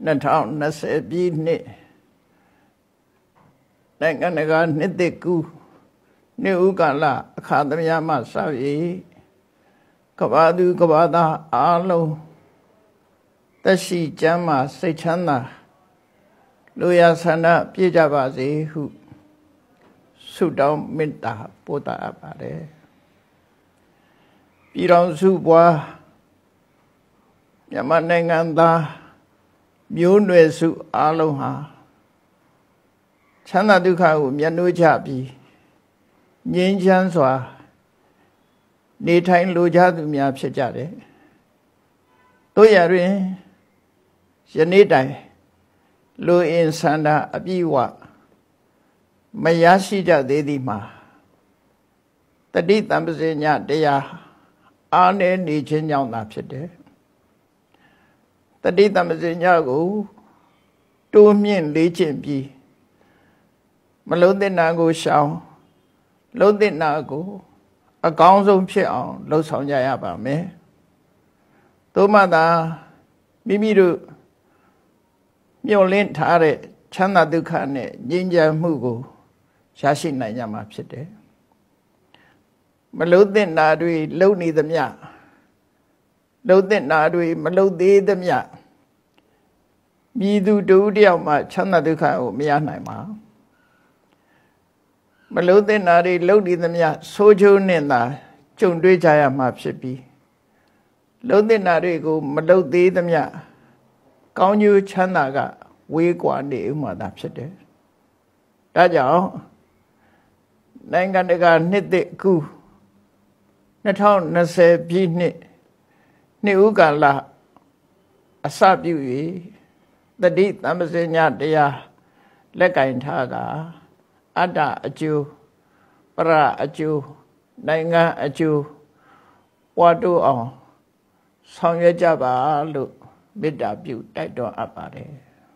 2020 ပြည့်နှစ်နိုင်ငံတကာနှစ်သစ်ကူးနှစ်ဦးကာလအခါသမယမှစ၍ကမ္ဘာသူကမ္ဘာသားအားလုံးသက်ရှိကျမ်းမာစိတ်ချမ်းသာလူရဆန္ဒပြည့်ကြပါစေဟုဆုတောင်းမေတ္တာပို့သအပ်ပါတယ်ပြည်တော်စုပွားမြန်မာနိုင်ငံသားမျိုးနွယ်စုအားလုံးဟာချမ်းသာဒုက္ခကိုမျက်နှာကြပြီးငြိမ်းချမ်းစွာနေထိုင်လိုကြသူများဖြစ်ကြတယ်တို့ရတွင်ယနေ့တိုင်လူအင်ဆန္ဒအပြည့်ဝမရရှိကြသေးသည်မှာတတိတံပစေညတရားအားနည်းနေခြင်းကြောင့်သာဖြစ်တယ်တတိတံပစေညကိုတိုးမြင့်လေ့ကျင့်ပြီးမလုံးတဲ့နာကိုရှောင်လုံးတဲ့နာကိုအကောင်းဆုံးဖြစ်အောင်လှုပ်ဆောင်ကြရပါမယ်သို့မှသာမိမိတို့မျှော်လင့်ထားတဲ့ချမ်းသာဒုက္ခနဲ့ငြိမ်းချမ်းမှုကိုရရှိနိုင်ကြမှာဖြစ်တယ်မလုံးတဲ့နာတွေလုံနေသမျှလုံးတဲ့နာတွေမလုံးသေးသမျှမြည်သူတူတယောက်မှချမ်းသာဒုက္ခကိုမရနိုင်ပါမလုံးတဲ့နာတွေလုံနေသမျှဆိုးကျိုးနဲ့သာကြုံတွေ့ကြရမှာဖြစ်ပြီးလုံးတဲ့နာတွေကိုမလုံသေးသမျှကောင်းကျိုးချမ်းသာကဝေးကွာနေဥမှာသာဖြစ်တယ်ဒါကြောင့်နိုင်ငံတကာနှစ်သစ်ကူး2020ပြည့်နှစ်ဦးကာလအစပြု၍တတိတံပစေညတရားလက်ကင်ထားကအတ္တအကျိုးပရအကျိုးနိုင်ငံအကျိုးပွားတိုးအောင်ဆောင်ရွက်ကြပါလို့မေတ္တာပြုတိုက်တွန်းအပ်ပါတယ်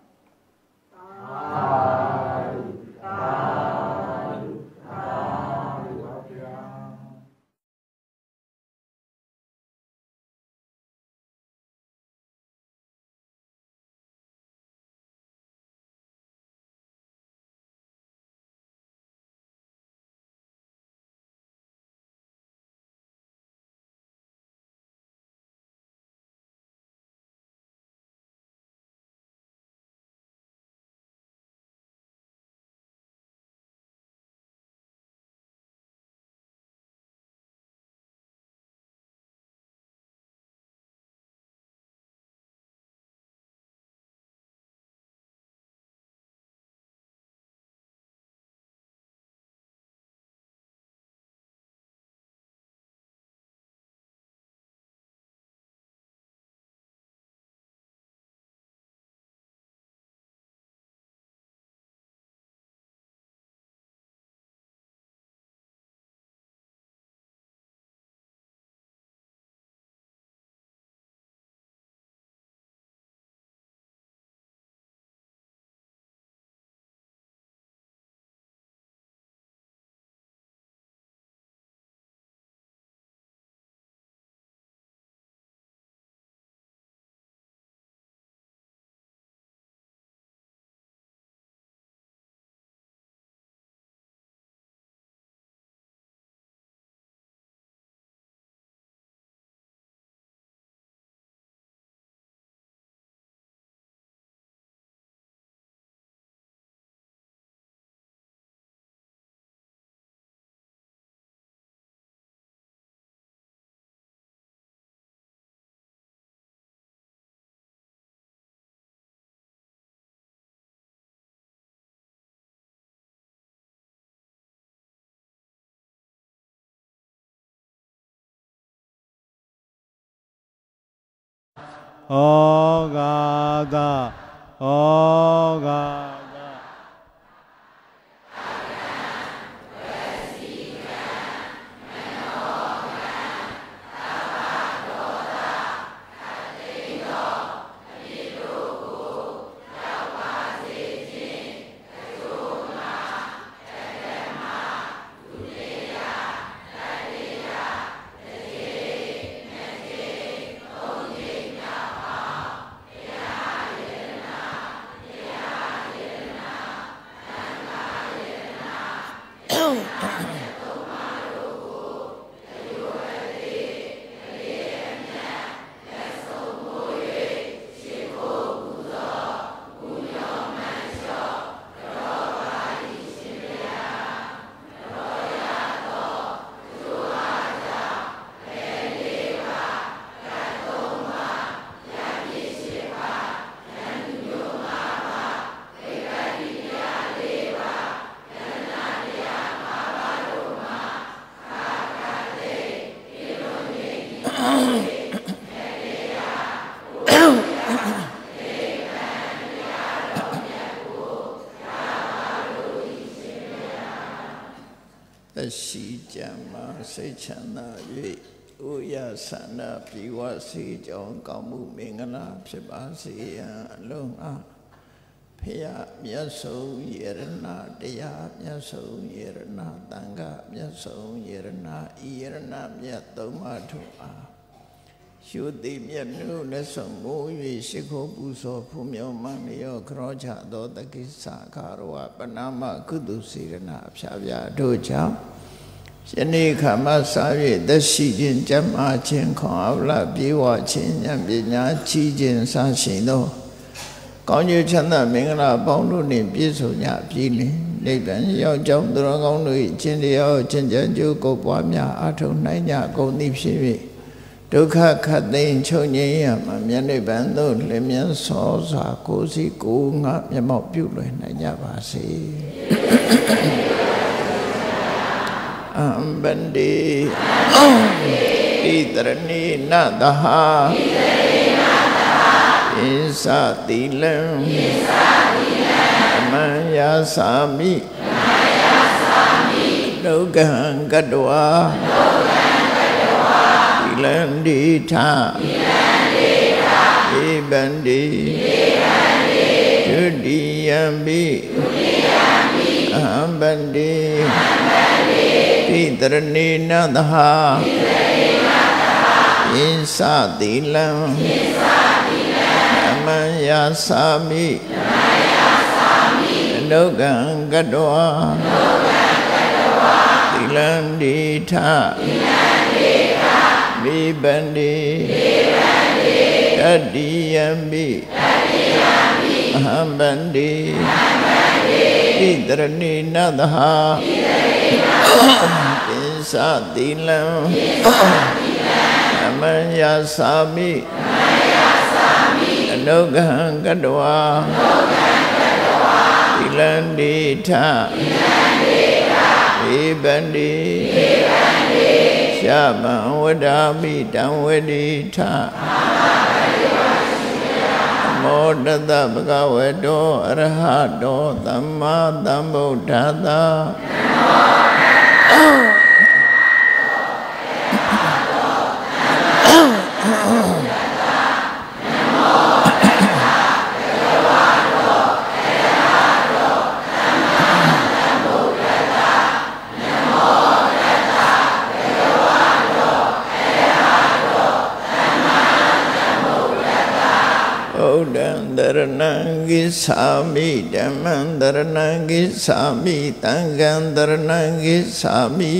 ဩဃာတဩဃာတရှိကြမှာစိတ်ချမ်းသာ၍ဥယဆန္ဒပြေဝစေကြောင်းကောင်းမှုမင်္ဂလာဖြစ်ပါစေရန်အလုံးအားဖရာမြတ်ဆုံးယရဏတရားမြတ်ဆုံးယရဏသံဃာမြတ်ဆုံးယရဏဤယရဏမြတ်သုံးပါးတို့အားရှုသိမြတ်နုလက်ဆောင်မိုး၍ရှိခိုးပူဇော်ဖူးမြော်မှန်လျောခရောချသောတကိစ္စခါရဝပနာမကုသစေရဏအဖြာဖြာတို့ကြောင့်ယနေ့ခါမှစ၍သက်ရှိခြင်းကျမ်းမာခြင်းခွန်အားလပြေဝခြင်းဉာဏ်ပညာကြီးခြင်းစရှိသောကောင်းကျိုးချမ်းသာမင်္ဂလာပေါင်းတို့နှင့်ပြည့်စုံကြပြီလင်နိဗ္ဗာန်ရောက်ကြောင်းသူတော်ကောင်းတို့၏ကျင့်တရားကျင့်ကြံကြိုးကိုပွားများအားထုတ်နိုင်ကြကုန်သည်ဖြစ်၍ဒုက္ခခတ်သိမ်းချုပ်ငြိမ်းရမှာမြတ်နိဗ္ဗာန်သို့လင်းမြန်စောစွာကိုယ်စီကိုယ်ငါမျက်မှောက်ပြုလွယ်နိုင်ကြပါစေအံဗန္တိဣတရဏိနတဟဣသတိလံအမံယာသာမိဒုက္ခံကတဝါသီလံဒီထဧဗန္တိဒုတိယံပိအဟံဗန္တိဣတရဏိနတဟဣသတိလံအမံယာသာမိဒုက္ခံကတဝါသီလံဒီထမိဗန္တိတတိယံပိအဟံဗန္တိဣတရဏိနတဟဣသတိလံအမံယာသာမိဒုက္ခံကတဝါသီလံဒီထမိဗန္တိရှာမံဝဒာမိတံဝတိထမောတတဗကဝတောအရဟတောသမ္မာသမ္ဗုဒ္ဓတ္တတရဏံကိသာမိဓမ္မံတရဏံကိသာမိသံဃံတရဏံကိသာမိ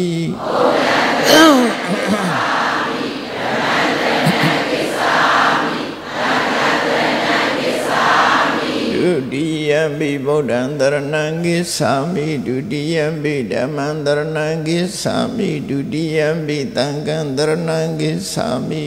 ဒုတိယံပိဗုဒ္ဓံတရဏံကိသာမိဒုတိယံပိဓမ္မံတရဏံကိသာမိဒုတိယံပိသံဃံတရဏံကိသာမိ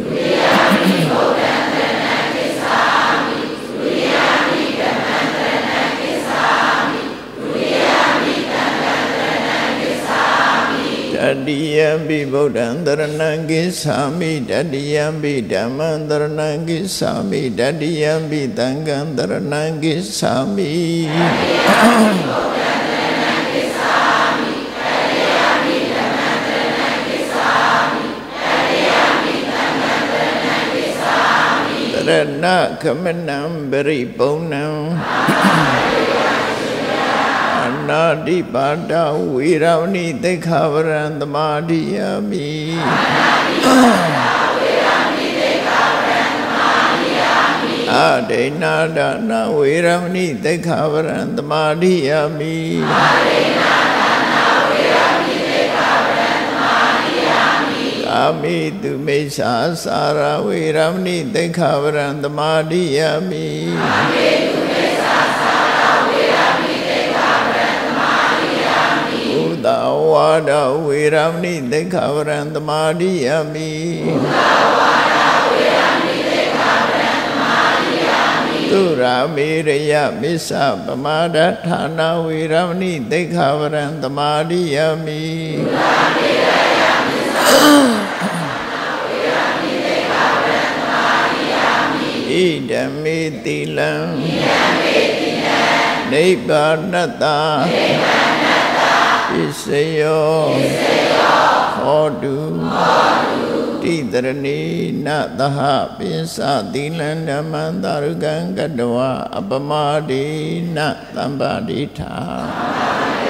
တတိယံပိဗုဒ္ဓံတရဏံကိသာမိတတိယံပိဓမ္မံတရဏံကိသာမိတတိယံပိသံဃံတရဏံကိသာမိတရဏခမနံပရိပုံဏံနာတိပါဒဝေရဝဏိသိက္ခာပရံသမာဓိယာမိအဒိနာဒါနဝေရမဏိသိက္ခာပရံသမာဓိယာမိအဒိနာဒါနဝေရ Ami tu mesa sara viramni dekhavarang tamadiyami. Ami tu mesa sara viramni dekhavarang tamadiyami. Uda wada viramni dekhavarang tamadiyami. Uda wada viramni dekhavarang tamadiyami. Turamiraya misa pamada thana viramni dekhavarang tamadiyami. Turamiraya Idami tilam Nibbanata Isayo Hodu Tidarani Nataha Pisa tilam Damandarugan Gadwa Apamadi Natambadita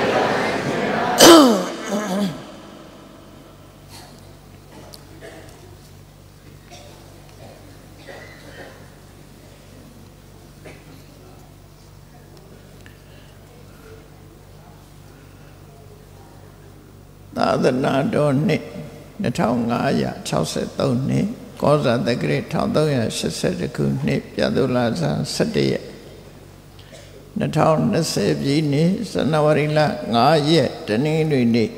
Adana Doni, the town Gaya, Chausetoni, Goza the Great Todoya, Shesediku, Yadulaza, Sadia. The town the Sevini, Sanavarila, Gaya, Tanini.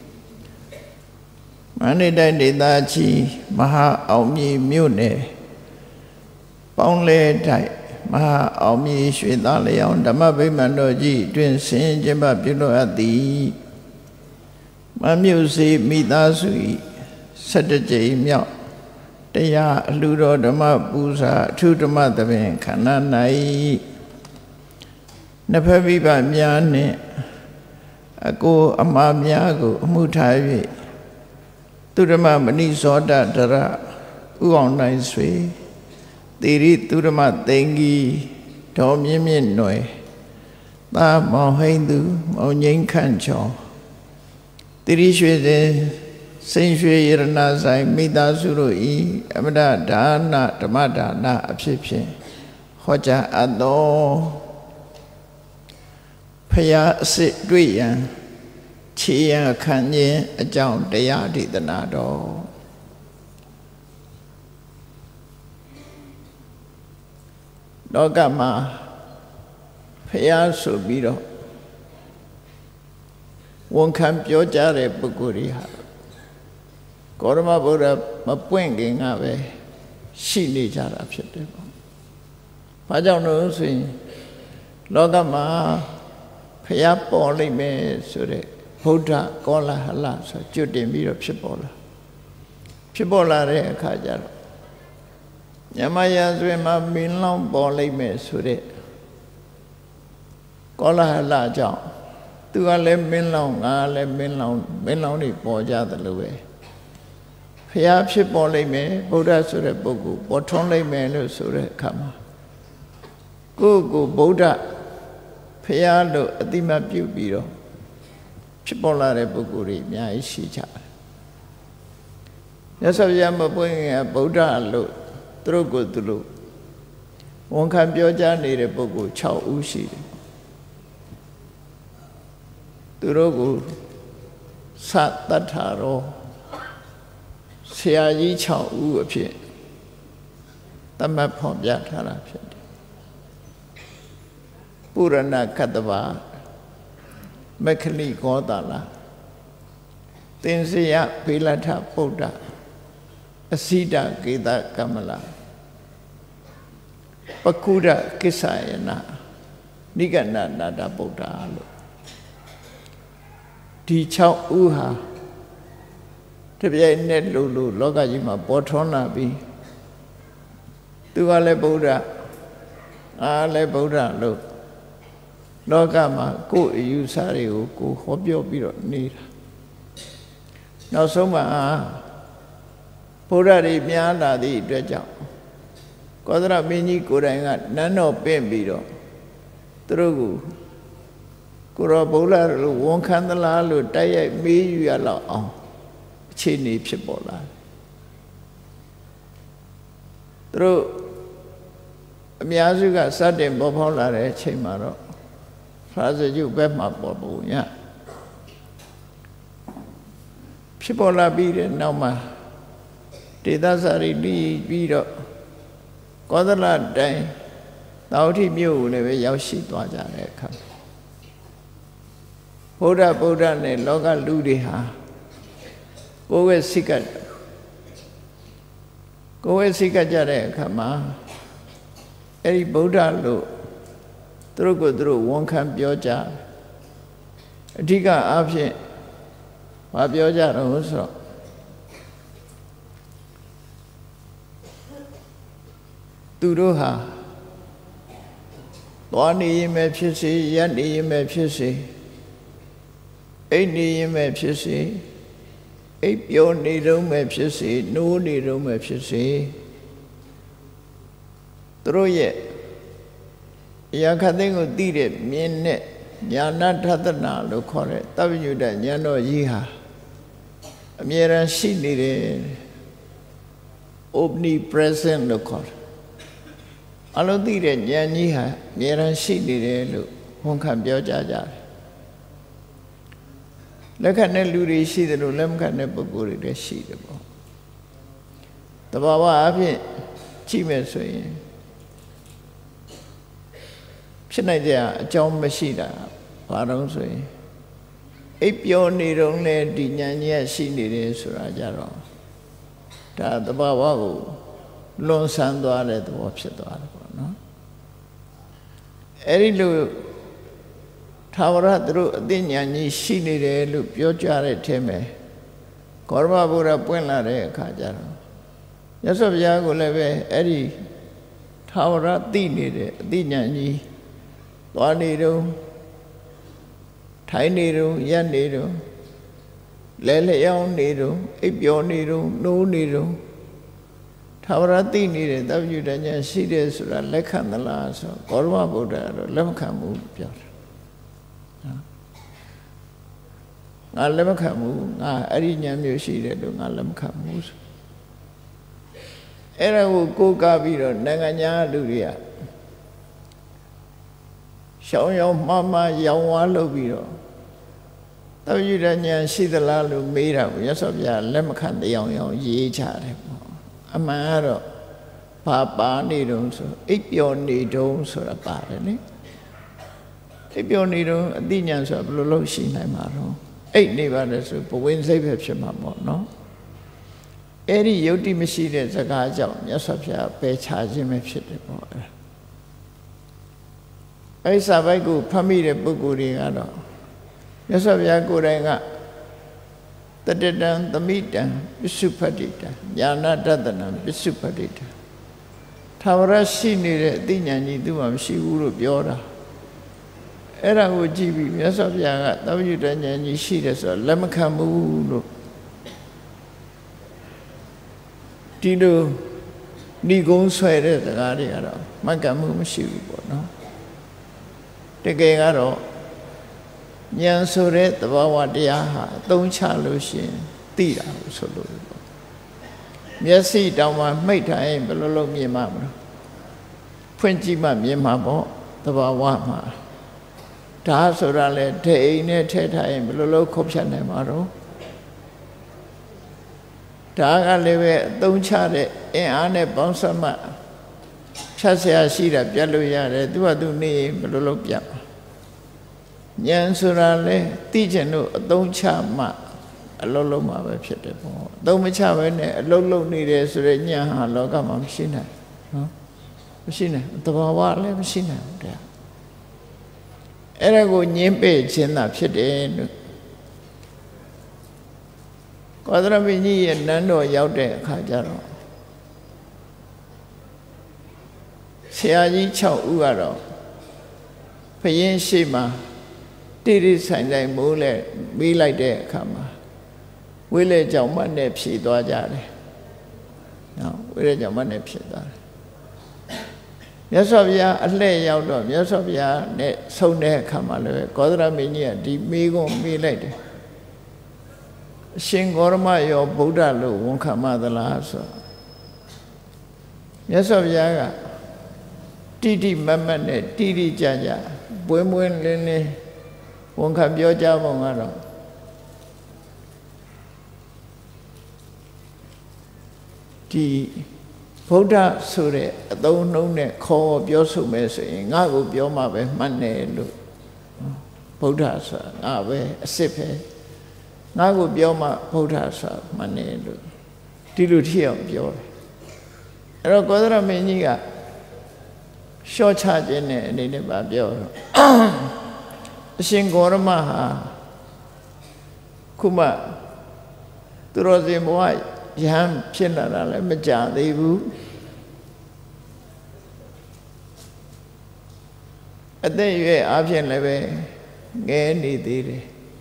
Manida Didachi, Maha Aumi Mune, Pongle Tai, Maha Aumi Shvidaleon, Damabi Mandoji, Twin Saint Jemba Bilo at the Mamusi Midasui Sadaji Myak Daya Ludo Dama Busa Tudama Davin Kananai Napaviba Miane Ako Amamiago Mutavi Tudama Manisoda Dara Uong Naiswe Tiri Tudama Tengi Tom Yemin Noi Ta Mohindu Monying Kancho Tirishwe Saint-Shwe Irana Sai Mida Suru Amada Dana Tamada Na Absipshe Hoja Ado Paya Sit Duyan Chia Kanye Ajang Dayadi Danado Dogama Paya Subiro One can Piojare Buguriha Gorma Buddha Mapwinging Ave Shini Jara Pshitable Pajano Swing Logama Payapo Lime Sure Buddha Gola Hala so Judim Miro Pshibola Pshibola Re Kajaro Yamaya Zwima Milon Bolime Sure Gola Hala Jao Tu ale minlong, ale minlong ni boja the luwe. Pia pshipole me, Buddha sure bogu, botonle me lo sure kama. Go Buddha, Pia lo adima pubiro. Pshipola re boguri, mia ishicha. Yasaviyama bring a Buddha lo, trogo tulu. One can pioja ni re bogu, chow ushi. Turogu Sat Tataro Siaji Chow U appeared. Tamapom Yatara appeared. Purana Kadava Mekali Godala Tinsiya Pilata Buddha Asida Gita Kamala Pakuda Kisayana Nigana Nada Buddha Di Chow Uha Tabia Net Lulu Logajima Botona Bi Tuale Buddha Ale Buddha Look Logama Go Usari Go Hobio Biro Nira No Soma Buddha di Miana di Dredja Kodra Mini Kuranga Nano Pembiro Trugu Kura Bola Won Candela Daya Me Yala Chini Pibola Through Miazuga Sadim Bopola Chimaro Father you Bema Bobo, yeah. Pibola beat it, Nama ဒေသစာရီလီပြီးတော့ကောသလတိုင်းသာဝတိမြို့ကိုလည်းပဲရောက်ရှိသွားကြတဲ့အခါဗုဒ္ဓနဲ့လောကလူတွေဟာကိုယ်ဝဲစိတ်ကကြတဲ့အခါမှာအဲ့ဒီဗုဒ္ဓလို့သူတို့ကိုသူတို့ဝန်ခံပြောကြအဓိကအားဖြင့်ဘာပြောကြတော့ဆိုတော့သူတို့ဟာသွားနေရင်ပဲဖြစ်စေရပ်နေရင်ပဲဖြစ်စေအိတ်နေရင်ပဲဖြစ်စေအိပ်ပျော်နေတုန်းပဲဖြစ်စေနိုးနေတုန်းပဲဖြစ်စေသူတို့ရဲ့အရာခတ်သိမ်းကိုသိတဲ့မြင်တဲ့ညာဏထသနာလို့ခေါ်တဲ့သဗ္ဗညုတဉာဏ်တော်ကြီးဟာအမြဲတမ်းရှိနေတယ် omnipresent လို့ခေါ်တယ်အလုံးသိတဲ့ဉာဏ်ကြီးဟာအမြဲတမ်းရှိနေတယ်လို့ဝန်ခံပြောကြတယ်လက်ခံတဲ့လူတွေရှိတယ်လို့လက်မခံတဲ့ပုဂ္ဂိုလ်တွေလည်းရှိတယ်ပေါ့တဘာဝအဖြစ်ကြည့်မယ်ဆိုရင်ဖြစ်နိုင်တဲ့အကြောင်းမရှိတာဘာလို့ဆိုရင်အိပ်ပျော်နေတုန်းလဲဒီဉာဏ်ကြီးရှိနေတယ်ဆိုတာကြတော့ဒါတဘာဝကိုလွန်ဆန်းသွားတဲ့သဘောဖြစ်သွားတယ်ပေါ့နော်အဲ့ဒီလိုထာဝရသူတို့အသိဉာဏ်ကြီးရှိနေတယ်လို့ပြောကြတဲ့အထက်မှာဂေါရမဗုဒ္ဓပွင့်လာတဲ့အခါကျတော့မြတ်စွာဘုရားကိုလည်းပဲအဲ့ဒီထာဝရသိနေတဲ့အသိဉာဏ်ကြီးသွားနေတော့ထိုင်နေတော့ရပ်နေတော့လဲလျောင်းနေတော့အိပ်ပျော်နေတော့နိုးနေတော့ထာဝရသိနေတဲ့သဗ္ဗညုတဉာဏ်ရှိတယ်ဆိုတာလက်ခံသလားဆိုဂေါရမဗုဒ္ဓကတော့လက်မခံဘူးပြောတယ်ငါလက်မခံဘူးငါအဲ့ဒီဉာဏ်မျိုးရှိတယ်လို့ငါလက်မခံဘူးဆိုအဲ့ဒါကိုကားပြီးတော့နိုင်ငံညာလူတွေကရှောင်းရောင်မှားရောင်ဝါလုပ်ပြီးတော့သဗ္ဗညုတဉာဏ်ရှိသလားလို့မေးတာကိုရသော်ပြလက်မခံတရားအောင်ရေးချတယ်ပေါ့အမှန်ကတော့ဘာပါနေတုံးဆိုအိပ်ပျော်နေတုံးဆိုတာပါတယ်လေအိပ်ပျော်နေတုံးအသိဉာဏ်ဆိုတာဘယ်လိုလုပ်ရှိနိုင်မှာတော့အိပ်နေပါတယ်ဆိုဘဝင်စိတ်ပဲဖြစ်မှာပေါ့နော်အဲ့ဒီယုတ်တိမရှိတဲ့စကားကြောင့်မြတ်စွာဘုရားပယ်ချခြင်းပဲဖြစ်တယ်ပေါ့အဲ့စာပိုက်ကိုဖတ်မိတဲ့ပုဂ္ဂိုလ်တွေကတော့မြတ်စွာဘုရားကိုယ်တိုင်ကတတတံသမိတံပစ္စုပ္ပတ္တိတံညာဏတတနံပစ္စုပ္ပတ္တိတံထာဝရရှိနေတဲ့အသိဉာဏ်ကြီးသူ့မှာမရှိဘူးလို့ပြောတာအဲ့ဒါကိုကြည့်ပြီးမြတ်စွာဘုရားကသဗ္ဗညုတဉာဏ်ကြီးရှိတယ်ဆိုတော့လက်မခံဘူးလို့ဒီလိုဏိကုံးဆွဲတဲ့စကားတွေကတော့မှန်ကန်မှုမရှိဘူးပေါ့နော်တကယ်ကတော့ဉာဏ်ဆိုတဲ့သဘာဝတရားဟာအသုံးချလို့ရှိရင်သိတာလို့ဆိုလို့ပေါ့မျက်စိတောင်မှမှိတ်ထားရင်ဘယ်လိုလုပ်မြင်မှာမလဲဖွင့်ကြည့်မှမြင်မှာပေါ့သဘာဝမှာဒါဆိုတာလေဒိအိမ်နဲ့ထည့်ထားရင်ဘယ်လိုလုပ်ခုတ်ဖြတ်နိုင်မှာတော့ဒါကလည်းပဲအသုံးချတဲ့အင်အားနဲ့ပေါင်းစပ်မှဖြတ်เสียရှိတာပြတ်လို့ရတယ်သူကသူနေရင်ဘယ်လိုလုပ်ပြတ်ဉာဏ်ဆိုတာလေသိချင်လို့အသုံးချမှအလုံးလုံးမှာပဲဖြစ်တယ်ပေါ့အသုံးမချဘဲနဲ့အလုံးလုံးနေတယ်ဆိုတဲ့ဉာဏ်ဟာလောကမှာမရှိနိုင်နော်မရှိနိုင်သဘာဝလည်းမရှိနိုင်ဘူးတဲ့အဲ့ဒါကိုညင်းပယ်ခြင်းသာဖြစ်တယ်လို့ကောသရမင်းကြီးရဲ့နန်းတော်ရောက်တဲ့အခါကျတော့ဆရာကြီး6ဦးကတော့ဘုရင်ရှိမှတိတိဆိုင်ဆိုင်မိုးလဲမေးလိုက်တဲ့အခါမှာဝိလေကြောင့်မနဲ့ဖြေသွားကြတယ်နော်ဝိလေကြောင့်မနဲ့ဖြေသွားတယ်မြတ်စွာဘုရားအလှည့်ရောက်တော့မြတ်စွာဘုရားနဲ့ဆုံတဲ့အခါမှာလည်းကောသရမင်းကြီးကဒီမေးခွန်းမေးလိုက်တယ်အရှင်ဂေါရမယောဗုဒ္ဓလို့ဝန်ခံမသလားဆိုမြတ်စွာဘုရားကတိတိမတ်မတ်နဲ့တိတိကျကျပွင့်ပွင့်လင်းလင်းဝန်ခံပြောကြပုံကတော့ဒီဗုဒ္ဓဆိုတဲ့အသုံးနှုန်းနဲ့ခေါ်ပြောဆိုမယ်ဆိုရင်ငါ့ကိုပြောမှပဲမှန်တယ်လို့ဗုဒ္ဓဆိုတာငါပဲအစစ်ပဲငါ့ကိုပြောမှဗုဒ္ဓဆိုတာမှန်တယ်လို့ဒီလိုထိအောင်ပြောတယ်အဲ့တော့ကောသရမင်းကြီးကရှော့ချခြင်းနဲ့အနေနဲ့ပါပြောတော့အရှင်ဂေါရမဟာခုမှသူတော်စင်ဘဝယဟန်ဖြစ်လာတာလည်းမကြသေးဘူးအသက်အရွယ်အားဖြင့်လည်းပဲငယ်နေသေးတယ်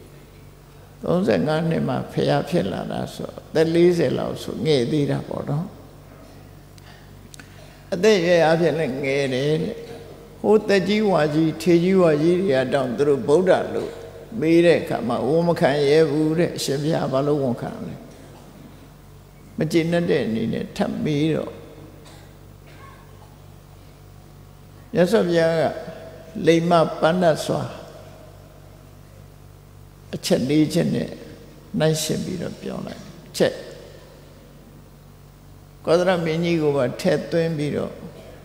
35နှစ်မှဖျားဖြစ်လာတာဆိုအသက်40လောက်ဆိုငယ်သေးတာပေါ့နော်အသက်အရွယ်အားဖြင့်လည်းငယ်တယ်တဲ့ဟိုတက်ကြီးဝါကြီးထေကြီးဝါကြီးတွေတောင်သူတို့ဗုဒ္ဓလို့မေးတဲ့အခါမှာဝန်မခံရဲဘူးတဲ့အရှင်ဘုရားဘာလို့ဝန်ခံလဲမကျေနပ်တဲ့အနေနဲ့ထပ်မေးတော့မြတ်စွာဘုရားကလိမ္မပန္နစွာအချက်၄ချက်နဲ့နှိုင်းရှင်းပြီးတော့ပြောလိုက်ချက်ကောသရမင်းကြီးကိုပါထည့်သွင်းပြီးတော့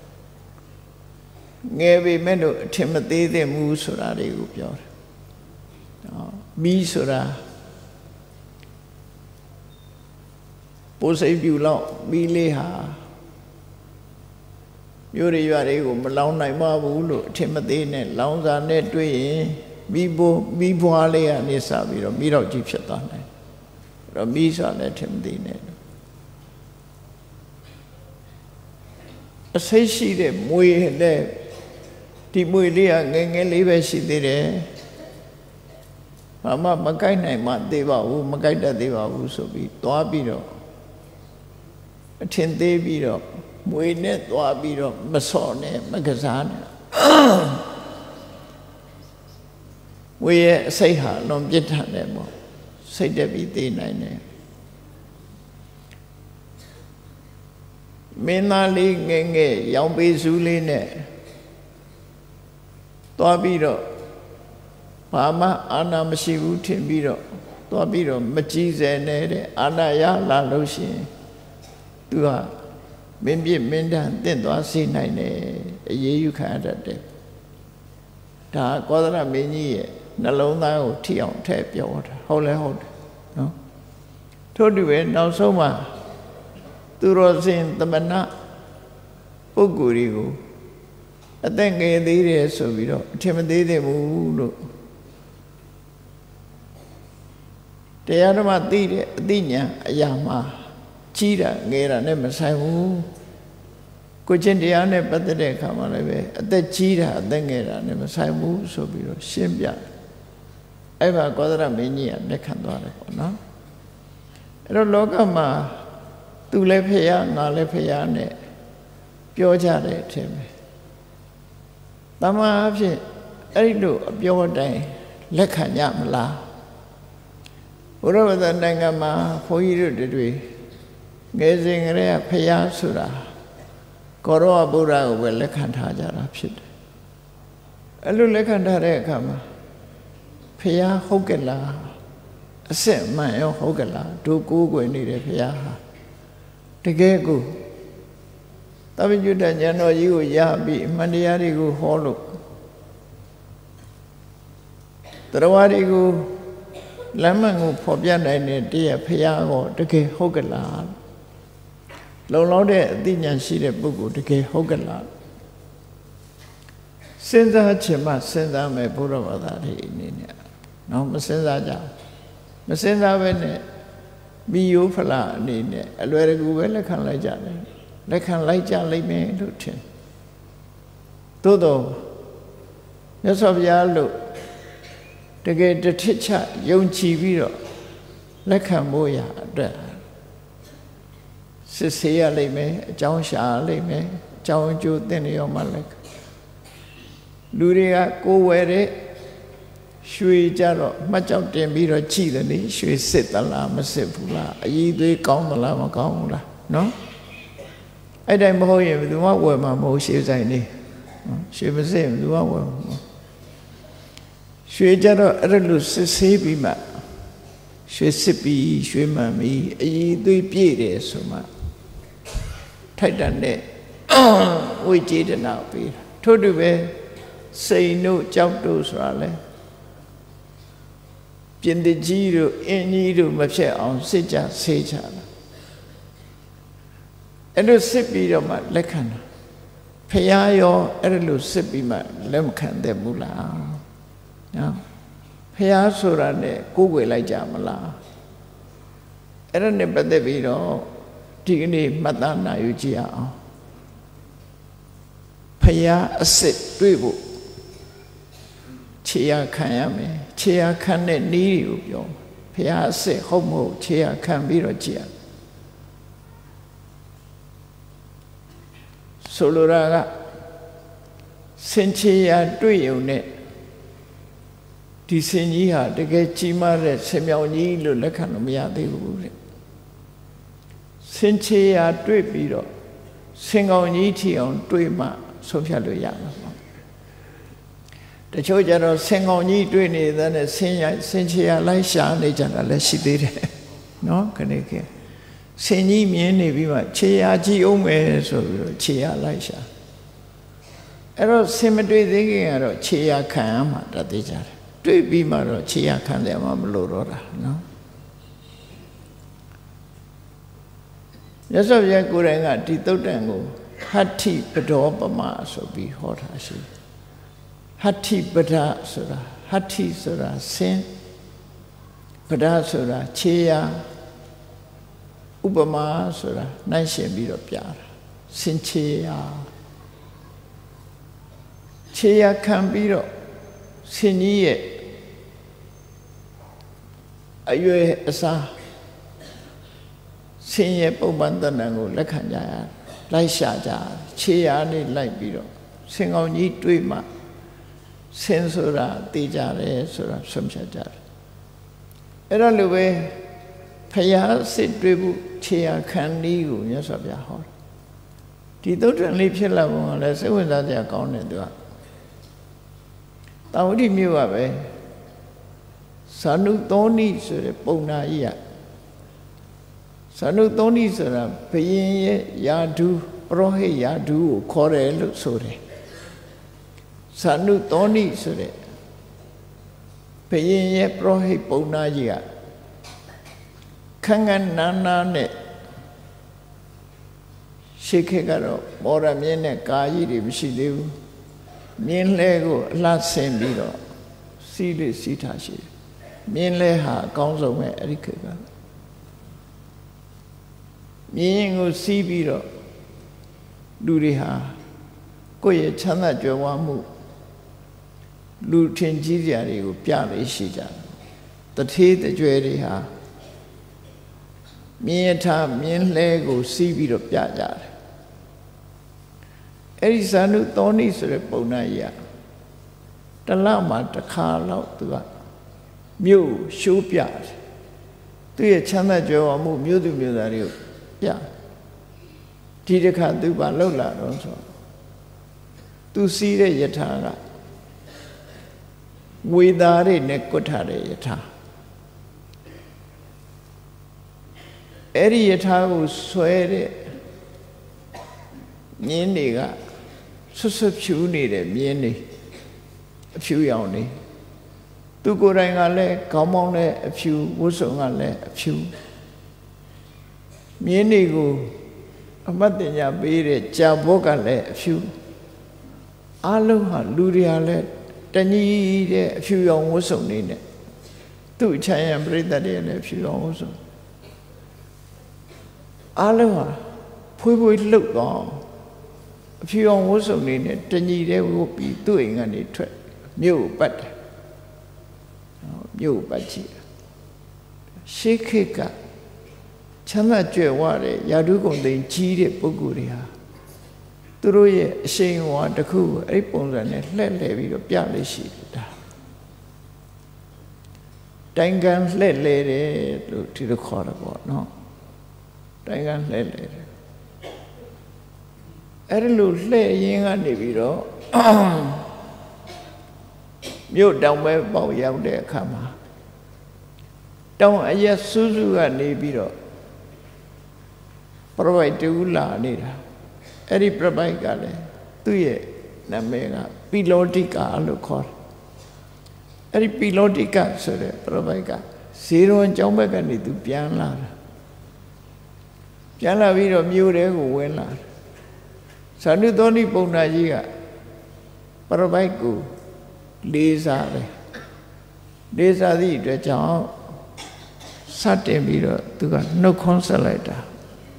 ငယ်ပေမဲ့လို့အထင်မသေးသင့်ဘူးဆိုတာတွေကိုပြောတယ်မီးဆိုတာပိုးစိပ်ပြူလောက်မီးလေးဟာမြို့ရရွာတွေကိုမလောင်းနိုင်ပါဘူးလို့အထင်မသေးနဲ့လောင်းစာနဲ့တွေ့ရင်မီးဘွားလေးကနေစပြီးတော့မီးတော့ကြီးဖြစ်သွားတယ်အဲ့တော့မီးဆိုတာလည်းအထင်မသေးနဲ့အစိတ်ရှိတဲ့မွေနဲ့ဒီမွေလေးကငယ်ငယ်လေးပဲရှိသေးတယ်ဘာမှမကိုက်နိုင်မှသေးပါဘူးမကိုက်တတ်သေးပါဘူးဆိုပြီးသွားပြီးတော့အထင်သေးပြီးတော့မွေနဲ့သွားပြီးတော့မစော်နဲ့မကစားနဲ့မွေရဲ့အစိတ်ဟာလွန်ပြစ်ထန်တယ်ပေါ့စိတ်တက်ပြီးသေးနိုင်တယ်မင်းသားလေးငယ်ငယ်ရောင်ပေးစုလေးနဲ့သွားပြီးတော့ဘာမှအာဏာမရှိဘူးထင်ပြီးတော့သွားပြီးတော့မကြည်စဲနေတဲ့အာဏာရလာလို့ရှိရင်သူကမင်းပြစ်မင်းတန်တင့်သွားစေနိုင်တယ်အရေးယူခံရတတ်တယ်ဒါကောသရမင်းကြီးရဲ့နှလုံးသားကိုထိအောင်ထည့်ပြောတာဟုတ်လဲဟုတ်တယ်နော်ထို့တူပဲနောက်ဆုံးမှာသူတော်စင်သမဏပုဂ္ဂိုလ်တွေကိုအသက်ငယ်သေးတယ်ဆိုပြီးတော့အထင်မသေးသေးဘူးလို့တရားဓမ္မသိတဲ့အသိဉာဏ်အရာမှာကြီးတာငယ်တာနဲ့မဆိုင်ဘူးကိုချင်းတရားနဲ့ပတ်သက်တဲ့အခါမှာလည်းပဲအသက်ကြီးတာအသက်ငယ်တာနဲ့မဆိုင်ဘူးဆိုပြီးတော့ရှင်းပြတယ်အဲ့မှာကောသရမင်းကြီးကလက်ခံသွားတယ်ပေါ့နော်အဲ့တော့လောကမှာသူလည်းဖရာငါလည်းဖရာနဲ့ပြောကြတဲ့အထင်ပဲတမန်အဖြစ်အဲ့ဒီလိုအပြောတိုင်းလက်ခံကြမလားဘုရားဗဒနိုင်ငံမှာဘုန်းကြီးတို့တွေငယ်စဉ်ကတည်းကဖရာဆိုတာကောရောဗုဒ္ဓကိုပဲလက်ခံထားကြတာဖြစ်တယ်အဲ့လိုလက်ခံထားတဲ့အခါမှာဖရာဟုတ်ကဲ့လားအစစ်မှန်ရောဟုတ်ကဲ့လားတို့ကိုးကွယ်နေတဲ့ဖရာဟာတကယ်ကိုသဗ္ဗညုတဉာဏ်တော်ကြီးကိုရပြီးအမှန်တရားတွေကိုဟောလို့တရားဝါတွေကိုလမ်းမှန်ကိုဖော်ပြနိုင်တဲ့တရားဖရာကိုတကယ်ဟုတ်ကဲ့လားလုံလောက်တဲ့အသိဉာဏ်ရှိတဲ့ပုဂ္ဂိုလ်တကယ်ဟုတ်ကဲ့လားစဉ်းစားခြင်းမှစဉ်းစားမယ်ဘုရားဘာသာတွေအနေနဲ့နော်မစဉ်းစားကြမစဉ်းစားဘဲနဲ့မိယိုးဖလားအနေနဲ့အလွယ်တကူပဲလက်ခံလိုက်ကြတယ်လက်ခံလိုက်ကြလိမ့်မယ်လို့ထင်သို့တော့မြတ်စွာဘုရားလို့တကယ်တစ်ထစ်ချယုံကြည်ပြီးတော့လက်ခံဖို့ရအတွက်စစ်ဆေးရလိမ့်မယ်အကြောင်းရှာလိမ့်မယ်အကြောင်းအကျိုးသိနေရောမှလက်လူတွေကကိုယ်ဝယ်တဲ့ရွှေကြတော့မှတ်ကြောက်တင်ပြီးတော့ကြည်တယ်လေရွှေစစ်သလားမစစ်ဘူးလားအည်သွေးကောင်းသလားမကောင်းဘူးလားနော်အဲ့တိုင်းမဟုတ်ရင်ဘယ်သူမှဝယ်မှာမဟုတ်ရွှေဆိုင်နေရွှေမစစ်ဘယ်သူမှဝယ်မှာမဟုတ်ရွှေကြတော့အဲ့လိုစစ်ဆေးပြီးမှရွှေစစ်ပြီးရွှေမှန်ပြီးအည်သွေးပြည့်တယ်ဆိုမှထိုက်တန်တဲ့ဝိကျေတနာပေးတာထို့တူပဲစိန်တို့ကြောက်တို့ဆိုတာလဲပြင်တကြီးတို့အင်းကြီးတို့မဖြစ်အောင်စစ်ကြဆေးချတာအဲ့လိုစစ်ပြီးတော့မှလက်ခံတာဖရာရောအဲ့လိုစစ်ပြီးမှလက်မခံတဲ့ဘူးလားနော်ဖရာဆိုတာနဲ့ကိုးကွယ်လိုက်ကြမလားအဲ့ဒါနဲ့ပတ်သက်ပြီးတော့ဒီကနေ့မှတ်သားနိုင်ယူကြည့်အောင်ဖရာအစစ်တွေ့ဖို့ခြေရခံရမယ်ခြေရခံတဲ့နည်းကိုပြောဖရာအစစ်ဟုတ်မဟုတ်ခြေရခံပြီးတော့ကြည့်ရဆိုလိုတာကစင်ချေရတွေ့ုံနဲ့ဒီစင်ကြီးဟာတကယ်ကြီးမားတဲ့ဆင်မြောင်ကြီးလို့လက်ခံလို့မရသေးဘူးတဲ့စင်ချေရတွေ့ပြီးတော့စင်ကောင်ကြီးထီအောင်တွေ့မှဆုံးဖြတ်လို့ရမှာပေါ့တချို့ကျတော့စင်ကောင်ကြီးတွေ့နေတဲ့နဲ့စင်ချေရလိုက်ရှာနေကြတာလည်းရှိသေးတယ်နော်ခဏခေစင်ကြီးမြင်နေပြီးမှခြေရကြီးအောင်မယ်ဆိုပြီးတော့ခြေရလိုက်ရှာအဲ့တော့စင်မတွေ့သေးခင်ကတော့ခြေရခံရမှာတတ်သေးကြတယ်တွေ့ပြီးမှတော့ခြေရခံတယ်မှမလို့တော့တာနော်ရသော်ပြကိုယ်တိုင်ကဒီသုတ်တန်ကိုဟတ္ထိပဒောပမဆိုပြီးဟောတာရှိဟတ္ထိပဒဆိုတာဟတ္ထိဆိုတာစင်ပဒဆိုတာခြေရဥပမာဆိုတာနိုင်ရှင်ပြီးတော့ပြတာစင်ခြေရခြေရခံပြီးတော့စင်ကြီးရဲ့အရွယ်အစားစင်ရဲ့ပုံမှန်တဏ္ဍာန်ကိုလက်ခံကြရလိုက်ရှာကြခြေရနဲ့လိုက်ပြီးတော့စင်ကောင်ကြီးတွေ့မှစင်ဆိုတာသိကြတယ်ဆိုတာဆုံးဖြတ်ကြတယ်အဲ့ဒါလိုပဲဖယားစစ်တွေ့ဖို့ခြေရခံနည်းကိုမြတ်စွာဘုရားဟောတယ်ဒီသုတ်တန်လေးဖြစ်လာပုံကလည်းစိတ်ဝင်စားစရာကောင်းတယ်သူကတာဝတိမြို့ကပဲဇာနုသောဏိဆိုတဲ့ပုံနာကြီးကဇာနုသောဏိဆိုတာဘုရင်ရဲ့ယာဓုပရောဟိတ်ယာဓုကိုခေါ်တယ်လို့ဆိုတယ်ဇာနုသောဏိဆိုတဲ့ဘုရင်ရဲ့ပရောဟိတ်ပုံနာကြီးကခန်းခန်းနာနာနဲ့ရှေ့ခေတ်ကတော့မော်ရမြင်းနဲ့ကာကြီးတွေမရှိသေးဘူးမြင်းလဲကိုအလှဆင်ပြီးတော့စီးလေးစီးထားရှိတယ်မြင်းလဲဟာအကောင်းဆုံးပဲအဲ့ဒီခေတ်ကမြင်းကိုစီးပြီးတော့လူတွေဟာကိုယ့်ရဲ့ချမ်းသာကြွယ်ဝမှုလူထင်ကြီးစရာတွေကိုပြလေးရှိကြတယ်တထေးတကြွယ်တွေဟာမြင်းထားမြင်းလဲကိုစီးပြီးတော့ပြကြတယ်အဲ့ဒီဇာနုသောဏိဆိုတဲ့ပုံနာကြီးကတလမှာတစ်ခါတော့သူကမြို့ရှိုးပြတယ်သူရဲ့ချမ်းသာကြွယ်ဝမှုမြို့သူမြို့သားတွေကိုပြဒီတစ်ခါသူပါလှုပ်လာတော့ဆိုသူစီးတဲ့ယထာကဝေသားတွေနဲ့ကွတ်ထားတဲ့ယထာအဲ့ဒီယထာကိုဆွဲတဲ့မြင်းတွေကဆွဆွဖြူနေတဲ့မြင်းတွေအဖြူရောင်နေသူကိုယ်တိုင်ကလည်းခေါင်းပေါင်းနဲ့အဖြူဝတ်စုံကလည်းအဖြူမြင်းတွေကိုအမတ်တင်ညာပေးတဲ့ကြာဘောကလည်းအဖြူအလုံးဟာလူတွေဟာလည်းတညီတဲ့အဖြူရောင်ဝတ်စုံနေနဲ့သူ့ချမ်းရံပြိတ္တတွေလည်းအဖြူရောင်ဝတ်စုံအလုံးဟာဖွေးဖွေးလှုပ်သွားအဖြူရောင်ဝတ်စုံနေနဲ့တညီတဲ့ဝတ်ပြီးသူ့အိမ်ကနေထွက်မြို့ကိုပတ်တယ်မြို့ကိုပတ်ကြည့်ရှေးခေတ်ကချမ်းသာကြွယ်ဝတဲ့ယာဓုကုန်သိမ်းကြီးတဲ့ပုဂ္ဂိုလ်တွေဟာသူတို့ရဲ့အရှိန်အဝါတစ်ခုကိုအဲ့ဒီပုံစံနဲ့လှည့်လည်ပြီးတော့ပြလို့ရှိတယ်ဒါတိုင်ကန်လှည့်လည်တယ်လို့ဒီလိုခေါ်တာပေါ့နော်တိုင်ကန်လှည့်လည်တယ်အဲ့ဒီလိုလှည့်ရင်းကနေပြီးတော့မြို့တောင်ပဲပေါက်ရောက်တဲ့အခါမှာတောင်အရက်စူးစူးကနေပြီးတော့ပရဝိတ်တူလာနေတာအဲ့ဒီပြပိုက်ကလည်းသူ့ရဲ့နာမည်ကပီလောတိကာလို့ခေါ်တယ်အဲ့ဒီပီလောတိကဆိုတဲ့ပြပိုက်ကဇေရွန်ကျောင်းဘက်ကနေသူပြန်လာတာပြန်လာပြီးတော့မြို့ထဲကိုဝင်လာတယ်သာနုသောဏိပုံနာကြီးကပြပိုက်ကိုလေးစားတယ်လေးစားသည့်အတွက်ကြောင့်စတင်ပြီးတော့သူကနှုတ်ခွန်းဆက်လိုက်တာ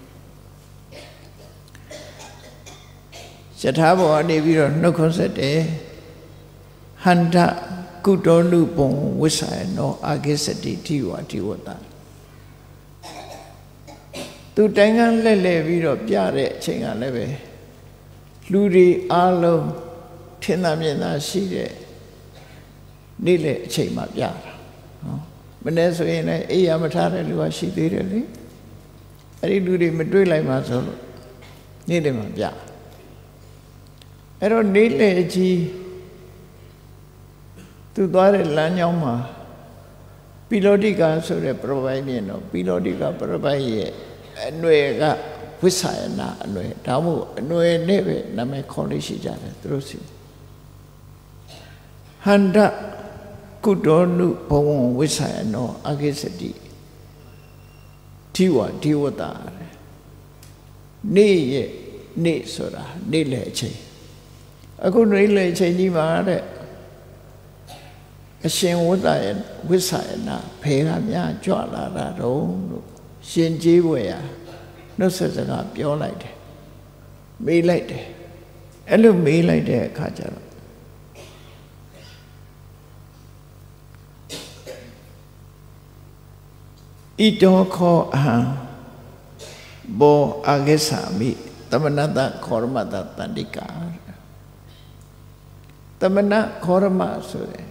ယထာဘောကနေပြီးတော့နှုတ်ခွန်းဆက်တယ်ဟန္တကုတောနုပုံဝိဆာယနောအာဂိစတိတိဝါတိဝတ္တသူတိုင်ကန်းလှည့်လှည့်ပြီးတော့ပြတဲ့အချိန်ကလည်းပဲလူတွေအားလုံးထင်သာမြင်သာရှိတဲ့နေ့လေအချိန်မှပြတာနော်မနေ့ဆိုရင်လည်းအိယာမထားတဲ့လူကရှိသေးတယ်လေအဲ့ဒီလူတွေမတွေ့လိုက်မှဆိုလို့နေ့လေမှပြအဲ့တော့နေ့လေအကြီးသူသွားတဲ့လမ်းကြောင်းမှာပီလောတိကာဆိုတဲ့ပြပိုက်မြင်တော့ပီလောတိကာပြပိုက်ရဲ့အနွယ်ကဝိဆာယနာအနွယ်ဒါမှမဟုတ်အနွယ်နဲ့ပဲနာမည်ခေါ်လို့ရှိကြတယ်သူတို့စီဟန္တကုတောနုဘဝဝိဆာယနောအာဂိစတိတိဝတိဝတ္တနေ့ရဲ့နေ့ဆိုတာနေ့လေအချိန်အခုနေ့လေအချိန်ကြီးမှာတဲ့အရှင်ဝိဆာယနာဖေကများကြွလာတာတော့လို့ရှင်ကြီးဘွယ်ရနှုတ်ဆက်စကားပြောလိုက်တယ်မေးလိုက်တယ်အဲ့လိုမေးလိုက်တဲ့အခါကျတော့ဣတောခောအဟံဘောအာဂိသာမိသမဏတခောရမတတန္တိကာသမဏခောရမဆိုတဲ့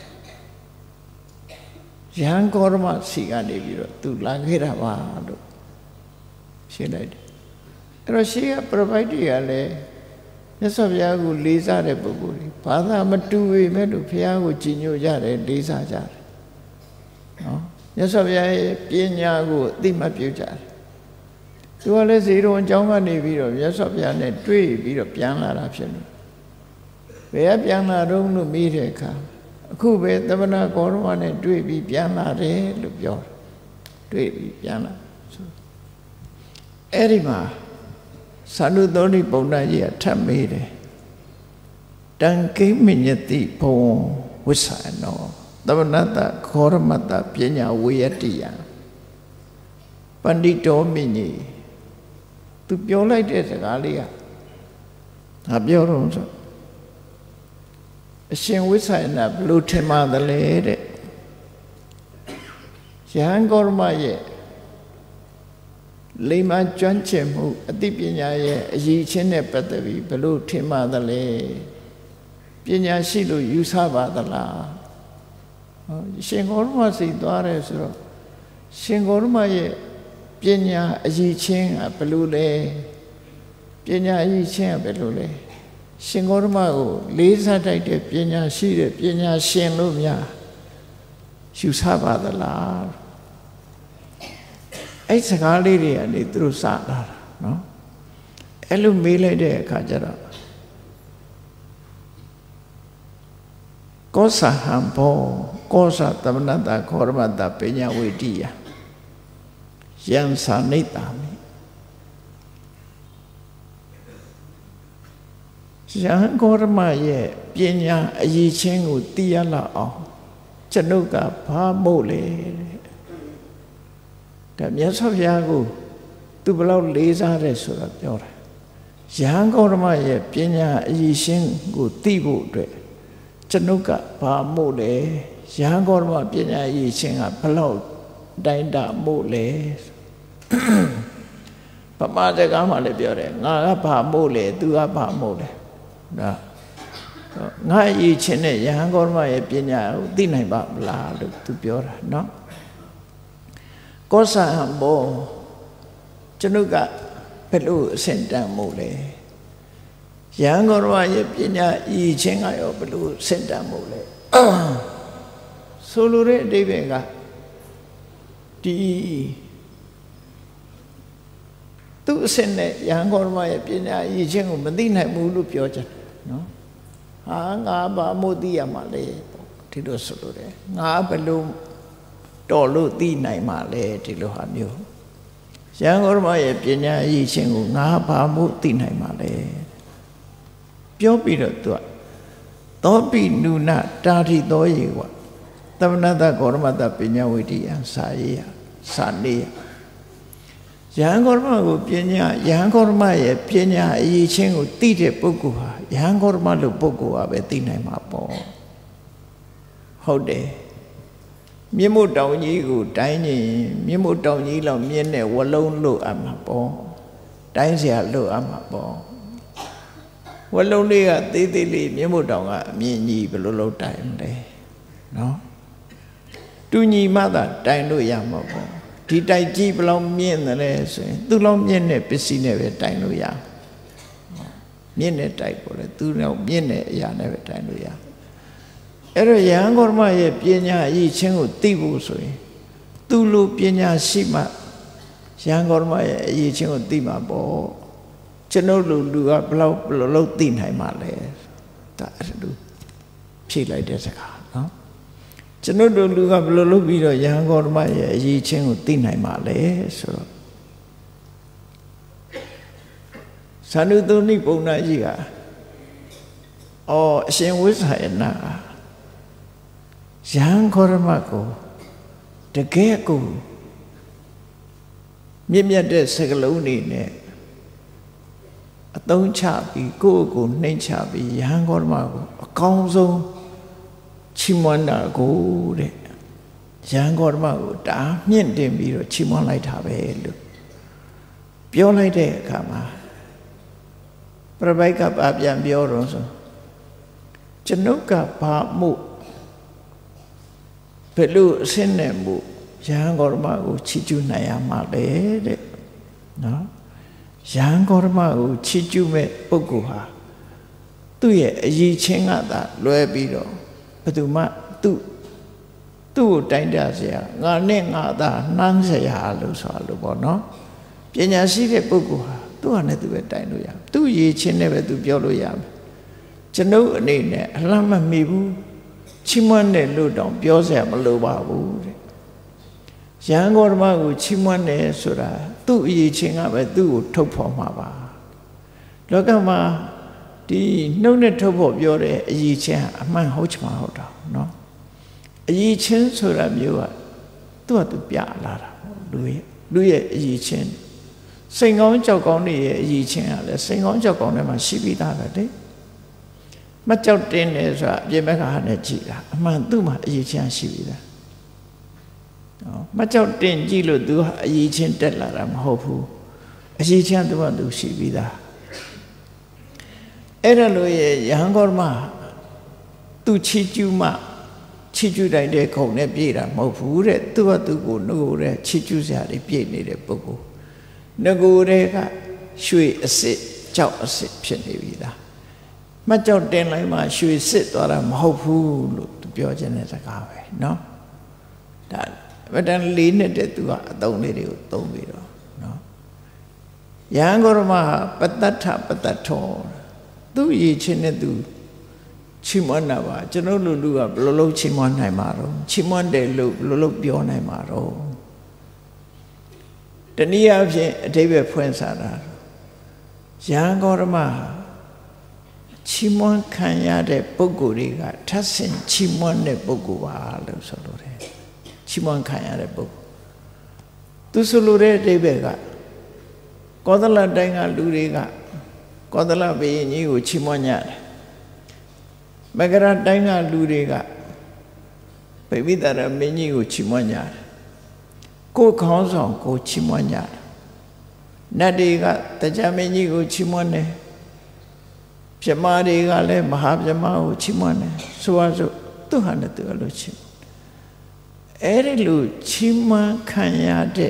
ယဟန်ခောရမရှိကနေပြီးတော့သူလာခဲ့တာပါလို့ရှင်းလိုက်တယ်အဲ့တော့ရှေးကပြပိုက်တွေကလည်းမြတ်စွာဘုရားကိုလေးစားတဲ့ပုဂ္ဂိုလ်တွေဘာသာမတူပေမဲ့လို့ဘုရားကိုကြည်ညိုကြတယ်လေးစားကြတယ်နော်မြတ်စွာဘုရားရဲ့ပညာကိုအသိမှတ်ပြုကြတယ်သူကလည်းဇေရွန်အကြောင်းကနေပြီးတော့မြတ်စွာဘုရားနဲ့တွေ့ပြီးတော့ပြန်လာတာဖြစ်လို့ဘယ်ကပြန်လာတော့လို့မေးတဲ့အခါအခုပဲသမဏကောရမနဲ့တွေ့ပြီးပြန်လာတယ်လို့ပြောတယ်တွေ့ပြီးပြန်လာဆိုအဲ့ဒီမှာသာနုသောဏိပုံနာကြီးကထပ်မေးတယ်တံကိမညတိဘဝဝိဆာနောသမဏတခောရမတပညာဝေယတိယပန္တိတောမင်းကြီးသူပြောလိုက်တဲ့စကားလေးကငါပြောတော့ဆိုအရှင်ဝိဆာယနာဘလို့ထင်မှသလဲတဲ့ယဟန်ကောရမရဲ့လိမ္မာကျွမ်းကျင်မှုအသိပညာရဲ့အရည်ချင်းနဲ့ပတ်သက်ပြီးဘလို့ထင်မှသလဲပညာရှိလို့ယူဆပါသလားရှင်ကောရမစီသွားတယ်ဆိုတော့ရှင်ကောရမရဲ့ပညာအရည်ချင်းကဘလို့လဲပညာအရည်ချင်းကဘလို့လဲရှင်ကောရမကိုလေးစားတိုက်တဲ့ပညာရှိတဲ့ပညာရှင်လို့များယူဆပါသလားအဲ့စကားလေးတွေကနေသူတို့စလာတာနော်အဲ့လိုမေးလိုက်တဲ့အခါကျတော့ကောသဟံဘောကောသသမဏတခောရမတပညာဝေတိယယံသာနိတ္တာမိယဟန်ကောရမရဲ့ပညာအရည်ချင်းကိုသိရလောက်အောင်ကျွန်ုပ်ကဘာမို့လဲတဲ့မြတ်စွာဘုရားကိုသူဘလောက်လေးစားတယ်ဆိုတာပြောတာယဟန်ကောရမရဲ့ပညာအရည်ချင်းကိုသိဖို့အတွက်ကျွန်ုပ်ကဘာမို့လဲယဟန်ကောရမပညာအရည်ချင်းကဘလောက်တိုင်းတာမို့လဲပမာစကားမှလည်းပြောတယ်ငါကဘာမို့လဲသူကဘာမို့လဲဒါငါအရေးချင်းနဲ့ယဟန်ကောရမရဲ့ပညာကိုသိနိုင်ပါမလားလို့သူပြောတာเนาะကောသဟံဘောကျွန်ုပ်ကဘယ်လိုအဆင့်တန်းမို့လဲယဟန်ကောရမရဲ့ပညာအရေးချင်းကရောဘယ်လိုအဆင့်တန်းမို့လဲဆိုလိုတဲ့အဓိပ္ပာယ်ကဒီ tu sinh này yang còn mà bây giờ ý kiến của mình tin hay mua lúc biểu chân nó ngã bà mua đi mà lấy thì đó số đấy ngã bà lúc đổ lúc đi này mà lấy thì lúc hàm yêu yang còn mà bây giờ ý kiến của ngã bà mua đi này mà lấy biểu bị rồi tuổi đó bị nu na ta thì đó gì quá tâm na ta còn mà ta bây giờ vậy thì sai san đi yang còn mà yang còn mà bây giờ ý kiến của đi để bốc của yang còn mà lúc bốc của về đi này mà bỏ hậu đề miếng một đầu nhĩ của trái nhĩ miếng một đầu nhĩ là miếng này qua lâu lụa mà bỏ trái sẽ lụa mà bỏ qua lâu đi à tí tí đi miếng một đầu à miếng nhĩ về lâu lâu trái đây nó tu nhĩ mà ta trái lụa mà bỏ thì trái chi về lâu miếng này tu lâu miếng này bị xí này về trái lụa miếng này trái của này tu lâu miếng này ya này về trái lụaအဲ့တော့ယဟန်ဂေါရမရဲ့ပညာအရေးချင်းကိုသိဖို့ဆိုရင်သူ့လိုပညာရှိမှယဟန်ဂေါရမရဲ့အရေးချင်းကိုသိမှာပေါ့ကျွန်ုပ်လူကဘယ်လောက်သိနိုင်မှာလဲဒါအဲ့လိုဖြေလိုက်တဲ့စကားနော်ကျွန်ုပ်လူကဘယ်လိုလုပ်ပြီးတော့ယဟန်ဂေါရမရဲ့အရေးချင်းကိုသိနိုင်မှာလဲဆိုတော့သန္ဓုတုနိပုံနာကြီးကအရှင်ဝိဇ္ဇာယနာယဟန်ဂေါရမကိုတကယ်ကိုမြင့်မြတ်တဲ့စကားလုံးတွေနဲ့အသုံးချပြီးကိုယ့်ကိုနှိမ့်ချပြီးယဟန်ဂေါရမကိုအကောင်းဆုံးချီးမွမ်းတာကိုတဲ့ယဟန်ဂေါရမကိုဒါမြင့်တင်ပြီးတော့ချီးမွမ်းလိုက်တာပဲလို့ပြောလိုက်တဲ့အခါမှာပြပိုက်ကပြန်ပြောတော့ဆိုကျွန်ုပ်ကဘာမှုဘယ်လိုအစင်းနဲ့မှုယဟန်ဂေါရမကိုချီးကျူးနိုင်ရမှာလဲတဲ့နော်ယဟန်ဂေါရမကိုချီးကျူးမဲ့ပုဂ္ဂိုလ်ဟာသူ့ရဲ့အရည်ချင်းကသာလွဲပြီးတော့ဘယ်သူမှသူ့ကိုတိုင်းတစရာငါနဲ့ငါသာနှမ်းစရာလို့ဆိုတာလို့ပေါ့နော်ပညာရှိတဲ့ပုဂ္ဂိုလ်ဟာသူ့ဟာနဲ့သူပဲတိုင်းလို့ရသူ့ရည်ချင်းနဲ့ပဲသူပြောလို့ရမယ်ကျွန်ုပ်အနေနဲ့အလှမ်းမမီဘူးချီးမွမ်းတယ်လို့တောင်ပြောစရာမလိုပါဘူးတဲ့ယဟန်ဂေါရမကိုချီးမွမ်းတယ်ဆိုတာသူ့အရေးချင်းကပဲသူ့ကိုထုတ်ဖော်မှာပါလောကမှာဒီနှုတ်နဲ့ထုတ်ဖော်ပြောတဲ့အရေးချင်းဟာအမှန်ဟုတ်ချင်မှဟုတ်တာနော်အရေးချင်းဆိုတာမျိုးကသူ့ဟာသူပြလာတာပေါ့လူရဲ့အရေးချင်းစိန်ကောင်းကြောက်ကောင်းတွေရဲ့အရေးချင်းကလည်းစိန်ကောင်းကြောက်ကောင်းတွေမှာရှိပြီးသားပဲတဲ့မကြောက်တင်းတယ်ဆိုတာအပြင်ဘက်ကဟာနဲ့ကြည်တာအမှန်သူ့မှာအရေးချင်းရှိပြီးသားမကြောက်တင်းကြည့်လို့သူဟာအရေးချင်းတက်လာတာမဟုတ်ဘူးအရေးချင်းသူကသူရှိပြီးသားအဲ့ဒါလို့ရဲ့ယဟန်ဂေါရမသူချီးကျူးမှချီးကျူးတိုင်းတဲ့ခုံနဲ့ပြေးတာမဟုတ်ဘူးတဲ့သူကသူ့ကိုနှုတ်တဲ့ချီးကျူးစရာတွေပြည့်နေတဲ့ပုဂ္ဂိုလ်ငကိုယ်တွေကရွှေအစစ်ကြောက်အစစ်ဖြစ်နေပြီလားမကြောက်တင်လိုက်မှရွှေစစ်သွားတာမဟုတ်ဘူးလို့သူပြောခြင်းတဲ့စကားပဲเนาะဒါဗတန်လေးနဲ့တဲ့သူကအသုံးလေးတွေကိုသုံးပြီးတော့เนาะယဟန်ဂေါရမပတ္တထပတ္တထောသူ့ရည်ချင်းနဲ့သူချီးမွမ်းတာပါကျွန်တော်လူကဘယ်လိုလုပ်ချီးမွမ်းနိုင်မှာတော့ချီးမွမ်းတယ်လို့ဘယ်လိုလုပ်ပြောနိုင်မှာတော့တနည်းအားဖြင့်အဓိပ္ပာယ်ဖွင့်စားတာယဟန်ဂေါရမချီးမွမ်းခံရတဲ့ပုဂ္ဂိုလ်တွေကထပ်ဆင့်ချီးမွမ်းတဲ့ပုဂ္ဂိုလ်ပါလို့ဆိုလိုတယ်ချီးမွမ်းခံရတဲ့ပုဂ္ဂိုလ်သူဆိုလိုတဲ့အဓိပ္ပာယ်ကကောသလတိုင်းကလူတွေကကောသလဘုရင်ကြီးကိုချီးမွမ်းကြတယ်မဂရတိုင်းကလူတွေကဗိမိတာရမင်းကြီးကိုချီးမွမ်းကြတယ်ကိုယ်ခေါင်းဆောင်ကိုချီးမွမ်းကြတယ်နတ်တွေကတရားမင်းကြီးကိုချီးမွမ်းတယ်ပြမတွေကလည်းမဟာပြမကိုချီးမွမ်းတယ်ဆိုပါစို့သူဟာနဲ့သူအလိုချီးအဲ့ဒီလိုချီးမွမ်းခံရတဲ့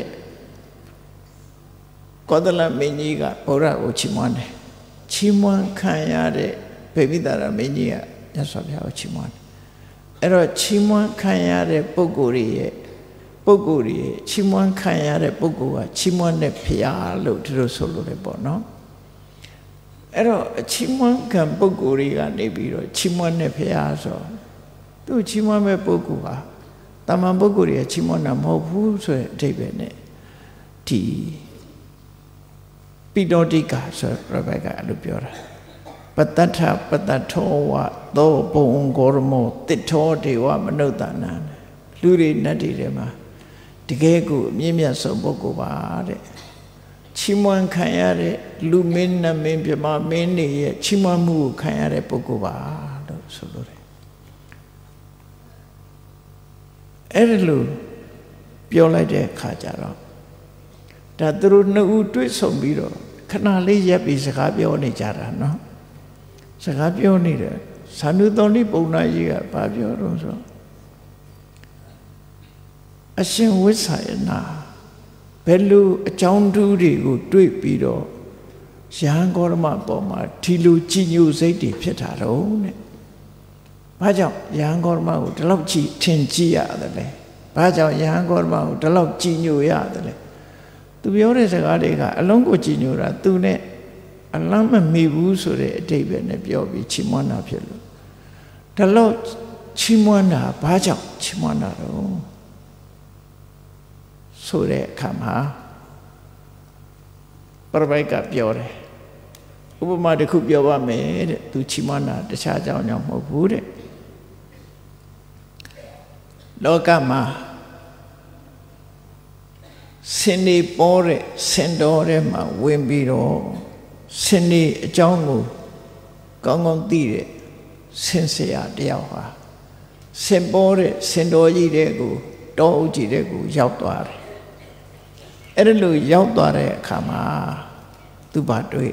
ကောသလမင်းကြီးကဘုရားကိုချီးမွမ်းတယ်ချီးမွမ်းခံရတဲ့ဗိမိတာရမင်းကြီးကမြတ်စွာဘုရားကိုချီးမွမ်းတယ်အဲ့တော့ချီးမွမ်းခံရတဲ့ပုဂ္ဂိုလ်ရဲ့ပုဂ္ဂိုလ်တွေချီးမွမ်းခံရတဲ့ပုဂ္ဂိုလ်ကချီးမွမ်းတဲ့ဖရာလို့ဒီလိုဆိုလို့လည်းပေါ့နော်အဲ့တော့ချီးမွမ်းခံပုဂ္ဂိုလ်တွေကနေပြီးတော့ချီးမွမ်းတဲ့ဖရာဆိုသူချီးမွမ်းမဲ့ပုဂ္ဂိုလ်ဟာတမန်ပုဂ္ဂိုလ်တွေကချီးမွမ်းတာမဟုတ်ဘူးဆိုတဲ့အဓိပ္ပာယ်နဲ့ဒီပိဋောတိကဆိုရဘက်ကအဲ့လိုပြောတာပတ္တထပတ္တထောဝသောဘုံဂေါရမောတိထောဒေဝမနုဿာနံလူတွေနတ်တွေထဲမှာတကယ်ကိုအမြင့်မြတ်ဆုံးပုဂ္ဂိုလ်ပါတဲ့ချီးမွမ်းခံရတဲ့လူမင်းနတ်မင်းပြမမင်းတွေရဲ့ချီးမွမ်းမှုကိုခံရတဲ့ပုဂ္ဂိုလ်ပါလို့ဆိုလို့တယ်အဲ့ဒါလို့ပြောလိုက်တဲ့အခါကျတော့ဒါသူတို့နှစ်ဦးတွေ့ဆုံပြီးတော့ခဏလေးရက်ပြီးစကားပြောနေကြတာနော်စကားပြောနေတယ်ဇာနုတော်လိပုံနာကြီးကဘာပြောတော့ဆိုအရှင်ဝိသယနာဘယ်လိုအကြောင်းတူးတွေကိုတွေ့ပြီးတော့ယဟန်ဂေါရမပေါ်မှာဒီလိုကြည်ညိုစိတ်တွေဖြစ်တာတော့တဲ့ဘာကြောင့်ယဟန်ဂေါရမကိုဒီလောက်ကြည်ထင်ကြည့်ရတယ်လဲဘာကြောင့်ယဟန်ဂေါရမကိုဒီလောက်ကြည်ညိုရတယ်လဲသူပြောတဲ့စကားတွေကအလုံးကိုကြည်ညိုတာသူနဲ့အလမ်းမမီဘူးဆိုတဲ့အတိတ်ပဲနဲ့ပြောပြီးချီးမွမ်းတာဖြစ်လို့ဒီလောက်ချီးမွမ်းတာဘာကြောင့်ချီးမွမ်းတာတော့ဆိုတဲ့အခါမှာပရပိုက်ကပြောတယ်ဥပမာတစ်ခုပြောပါမယ်တဲ့သူချီးမွမ်းတာတခြားကြောင့်မဟုတ်ဘူးတဲ့လောကမှာစင်နေပေါ်တဲ့စင်တော်ထဲမှာဝင်ပြီးတော့စင်နေအကြောင်းကိုကောင်းကောင်းသိတဲ့စင်ဆရာတယောက်ဟာစင်ပေါ်တဲ့စင်တော်ကြီးတဲ့ကိုတောအုပ်ကြီးတဲ့ကိုရောက်သွားတယ်အဲ့ဒါလို့ရောက်သွားတဲ့အခါမှာသူဘာတွေ့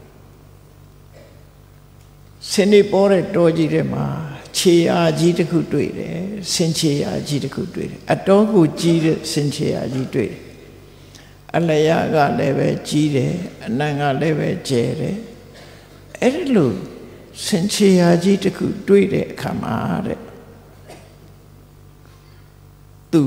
စင်နေပေါ်တဲ့တောကြီးထဲမှာခြေအားကြီးတစ်ခုတွေ့တယ်စင်ခြေအားကြီးတစ်ခုတွေ့တယ်အတော်ကိုကြီးတဲ့စင်ခြေအားကြီးတွေ့တယ်အလျာကလည်းပဲကြီးတယ်အနံကလည်းပဲကျယ်တယ်အဲ့ဒီလိုစင်ချေရာကြီးတစ်ခုတွေ့တဲ့အခါမှာတဲ့သူ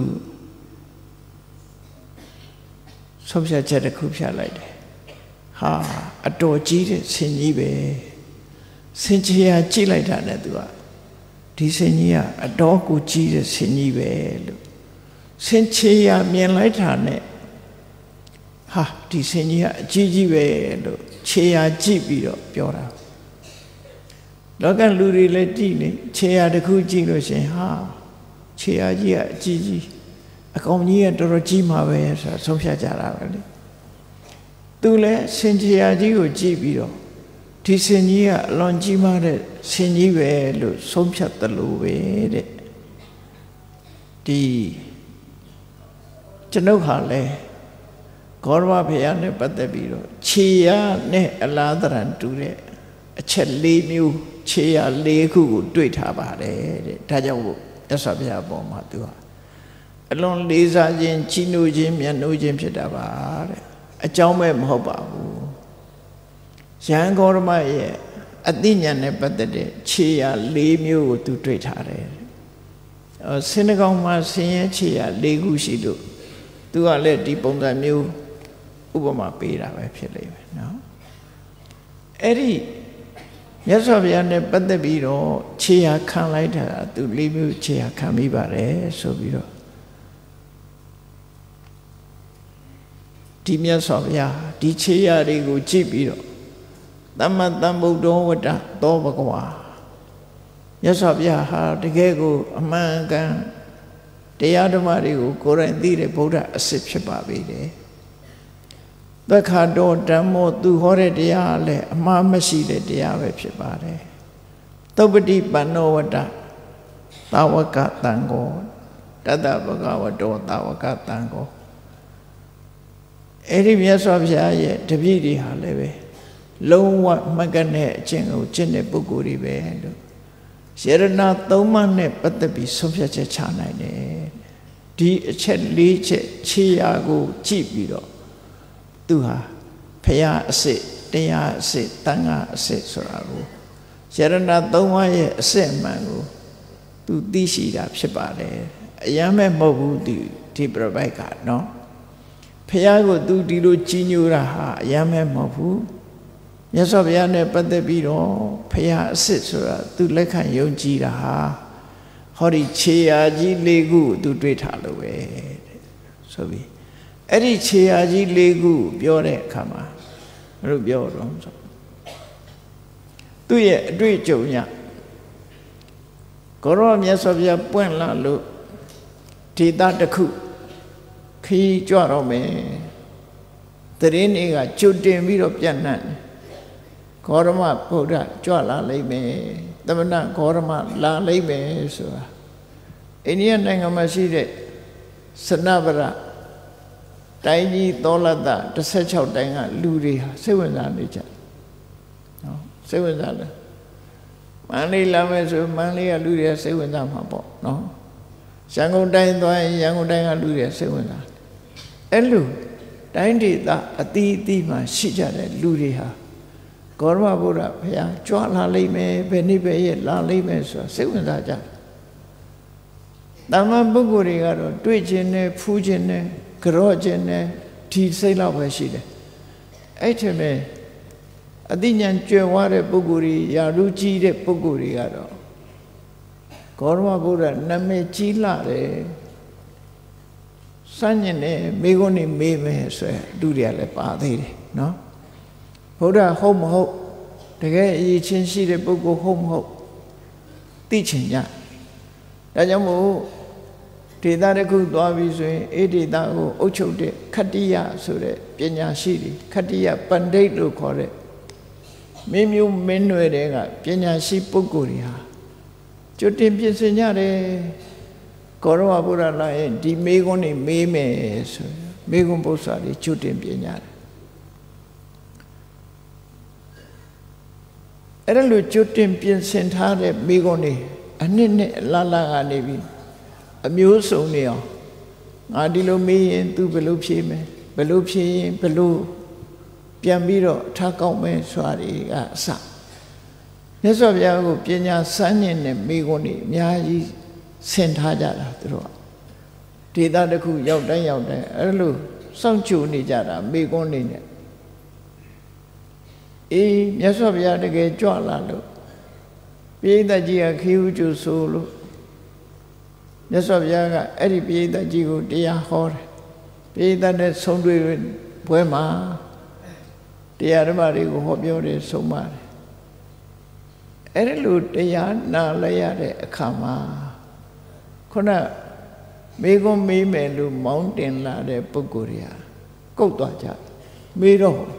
ဆုံးဖြတ်ချက်တစ်ခုဖြတ်လိုက်တယ်ဟာအတော်ကြီးတဲ့စင်ကြီးပဲစင်ချေရာကြည့်လိုက်တာနဲ့သူကဒီစင်ကြီးကအတော်ကိုကြီးတဲ့စင်ကြီးပဲလို့စင်ချေရာမြင်လိုက်တာနဲ့ဟာဒီစင်ကြီးကအကြီးကြီးပဲလို့ခြေရာကြည့်ပြီးတော့ပြောတာလောကလူတွေလည်းကြည့်နေခြေရာတစ်ခုကြည့်လို့ရှင်ဟာခြေရာကြီးကအကြီးကြီးအကောင်ကြီးကတော်တော်ကြီးမှာပဲဆိုတော့ဆုံးဖြတ်ကြတာပဲလေသူလည်းစင်ခြေရာကြီးကိုကြည့်ပြီးတော့ဒီစင်ကြီးကအလွန်ကြီးမားတဲ့စင်ကြီးပဲလို့ဆုံးဖြတ်တယ်လို့ပဲတဲ့ဒီကျွန်ုပ်ဟာလည်းဂေါရမဘုရားနဲ့ပတ်သက်ပြီးတော့ခြေရနဲ့အလားတရံတူတဲ့အချက်၄မျိုးခြေရ၄ခုကိုတွေ့ထားပါတယ်တဲ့ဒါကြောင့်မို့မြတ်စွာဘုရားအပေါ်မှာသူဟာအလွန်လေးစားခြင်းချီးနှိုးခြင်းမြတ်နိုးခြင်းဖြစ်တာပါတဲ့အကြောင်းပဲမဟုတ်ပါဘူးယဟန်ဂေါရမရဲ့အသိဉာဏ်နဲ့ပတ်သက်တဲ့ခြေရ၄မျိုးကိုသူတွေ့ထားတယ်စင်နှကောင်မှာဆင်းရဲခြေရ၄ခုရှိလို့သူကလည်းဒီပုံစံမျိုးဥပမာပေးတာပဲဖြစ်လိမ့်မယ်နော်အဲ့ဒီမြတ်စွာဘုရားနဲ့ပတ်သက်ပြီးတော့ခြေရာခံလိုက်တာသူ၄မျိုးခြေရာခံမိပါတယ်ဆိုပြီးတော့ဒီမြတ်စွာဘုရားဒီခြေရာတွေကိုကြည့်ပြီးတော့သမ္မာသမ္ဗုဒ္ဓဝတ္တသောဘဂဝါမြတ်စွာဘုရားဟာတကယ်ကိုအမှန်ကန်တရားဓမ္မတွေကိုကိုယ်တိုင်သိတဲ့ဗုဒ္ဓအစစ်ဖြစ်ပါပေတယ်သက္ခတောဓမ္မောသူဟောတဲ့တရားလည်းအမှားမရှိတဲ့တရားပဲဖြစ်ပါတယ်သုပ္ပတိပန္နောဝတ္တသာဝကတံဃောတတ္တဗဂဝတောသာဝကတံဃောအဲ့ဒီမြတ်စွာဘုရားရဲ့တပည့်တွေဟာလည်းပဲလုံးဝမကတဲ့အကျင့်ကိုကျင့်တဲ့ပုဂ္ဂိုလ်တွေပဲလို့ယရဏသုံးပါးနဲ့ပတ်သက်ပြီးဆုံးဖြတ်ချက်ချနိုင်တယ်ဒီအချက်၄ချက်ခြေရာကိုကြည့်ပြီးတော့သူဟာဖရာအစစ်တရားအစစ်တန်ခါအစစ်ဆိုတာကိုယရဏသုံးပါးရဲ့အစစ်အမှန်ကိုသူသိရှိတာဖြစ်ပါတယ်အယမ်းမဲ့မဟုတ်ဘူးဒီဒီပြပိုက်ကနော်ဖះကိုသူဒီလိုကြီးညိုတာဟာအယမ်းမဲ့မဟုတ်ဘူးမြတ်စွာဘုရားနဲ့ပတ်သက်ပြီးတော့ဖះအစ်စ်ဆိုတာသူလက်ခံယုံကြည်တာဟာဟောဒီခြေရာကြီး၄ခုသူတွေ့ထားလို့ပဲဆိုပြီးအဲ့ဒီခြေရာကြီး၄ခုပြောတဲ့အခါမှာဘယ်လိုပြောတော့ဆိုသူ့ရဲ့အတွေ့အကြုံညကိုရောမြတ်စွာဘုရားပွင့်လာလို့ဒေသတစ်ခုခီးကြွတော့မယ်တရင်တွေကကျွတ်တင်ပြီးတော့ပြန့်နှံ့ဂေါရမဗုဒ္ဓကြွလာလိမ့်မယ်သမဏဂေါရမလာလိမ့်မယ်ဆိုတာအိန္ဒိယနိုင်ငံမှာရှိတဲ့စနဗရတိုင်းကြီးသောလတ္တ16တိုင်းကလူတွေဟာစိတ်ဝင်စားနေကြနော်စိတ်ဝင်စားတယ်မန္တလေးလာမယ်ဆိုမန္တလေးကလူတွေစိတ်ဝင်စားမှာပေါ့နော်ရန်ကုန်တိုင်းသွားရင်ရန်ကုန်တိုင်းကလူတွေစိတ်ဝင်စားအဲ့လိုတိုင်းဒေသအသီးသီးမှာရှိကြတဲ့လူတွေဟာဂေါရမဗုဒ္ဓဘုရားကြွလာလိမ့်မယ်ဘယ်နည်းပဲရဲ့လာလိမ့်မယ်ဆိုတာစိတ်ဝင်စားကြတမန်ပုဂ္ဂိုလ်တွေကတော့တွေ့ခြင်းနဲ့ဖူးခြင်းနဲ့ကြော့ခြင်းနဲ့ဒီစိတ်လောက်ပဲရှိတယ်အဲ့ထက်မဲ့အသိဉာဏ်ကျွယ်ဝတဲ့ပုဂ္ဂိုလ်တွေယာရုကြီးတဲ့ပုဂ္ဂိုလ်တွေကတော့ဂေါရမဗုဒ္ဓနာမည်ကြီးလာတယ်စัญญ์နဲ့မိဂုံးနေမေးမယ်ဆိုရင်လူတွေကလည်းပါသေးတယ်နော်ဗုဒ္ဓဟုတ်မဟုတ်တကယ်အရေးချင်းရှိတဲ့ပုဂ္ဂိုလ်ဟုတ်မဟုတ်သိချင်ကြဒါကြောင့်မို့ဒေသတစ်ခုသွားပြီဆိုရင်အေဒေသကိုအုပ်ချုပ်တဲ့ခတ္တိယဆိုတဲ့ပညာရှိတွေခတ္တိယပန္တိတ်လို့ခေါ်တဲ့မင်းမျိုးမင်းနွယ်တွေကပညာရှိပုဂ္ဂိုလ်တွေဟာကျွတ်တင်ပြင်ဆင်ကြတယ်ဂေါရမဗုဒ္ဓလာရင်ဒီမေးခွန်းနေမေးမယ်ဆိုမေးခွန်းပု္ပ္ပာတွေကျွတ်တင်ပြင်ကြတယ်အဲ့ဒါလိုကျွတ်တင်ပြင်ဆင်ထားတဲ့မေးခွန်းတွေအနှစ်နဲ့လာကနေပြီးအမျိုးစုံနေအောင်ငါဒီလိုမေးရင် तू ဘယ်လိုဖြေမယ်ဘယ်လိုဖြေရင်ဘယ်လိုပြန်ပြီးတော့ထားကောက်မယ်ဆိုတာတွေကအစမြတ်စွာဘုရားကိုပညာစမ်းညင်တဲ့မိဂုဏ်တွေအများကြီးဆင်ထားကြတာသူတို့ဒေသတစ်ခုရောက်တိုင်းအဲ့လိုစောင့်ကြိုနေကြတာမိဂုဏ်တွေနဲ့အေးမြတ်စွာဘုရားတကယ်ကြွလာလို့ပိဋကကြီးကခေဟုကျူဆိုလို့မြတ်စွာဘုရားကအဲ့ဒီပိဋကကြီးကိုတရားဟောတယ်ပိဋကနဲ့ဆုံးတွေ့ပွဲမှာတရားဓမ္မတွေကိုဟောပြောတယ်ဆုံးမတယ်အဲ့ဒီလိုတရားနာလိုက်ရတဲ့အခါမှာခုနမေကွန်မေးမယ်လို့မောင်းတင်လာတဲ့ပုဂ္ဂိုလ်တွေကကုတ်သွားကြမေးတော့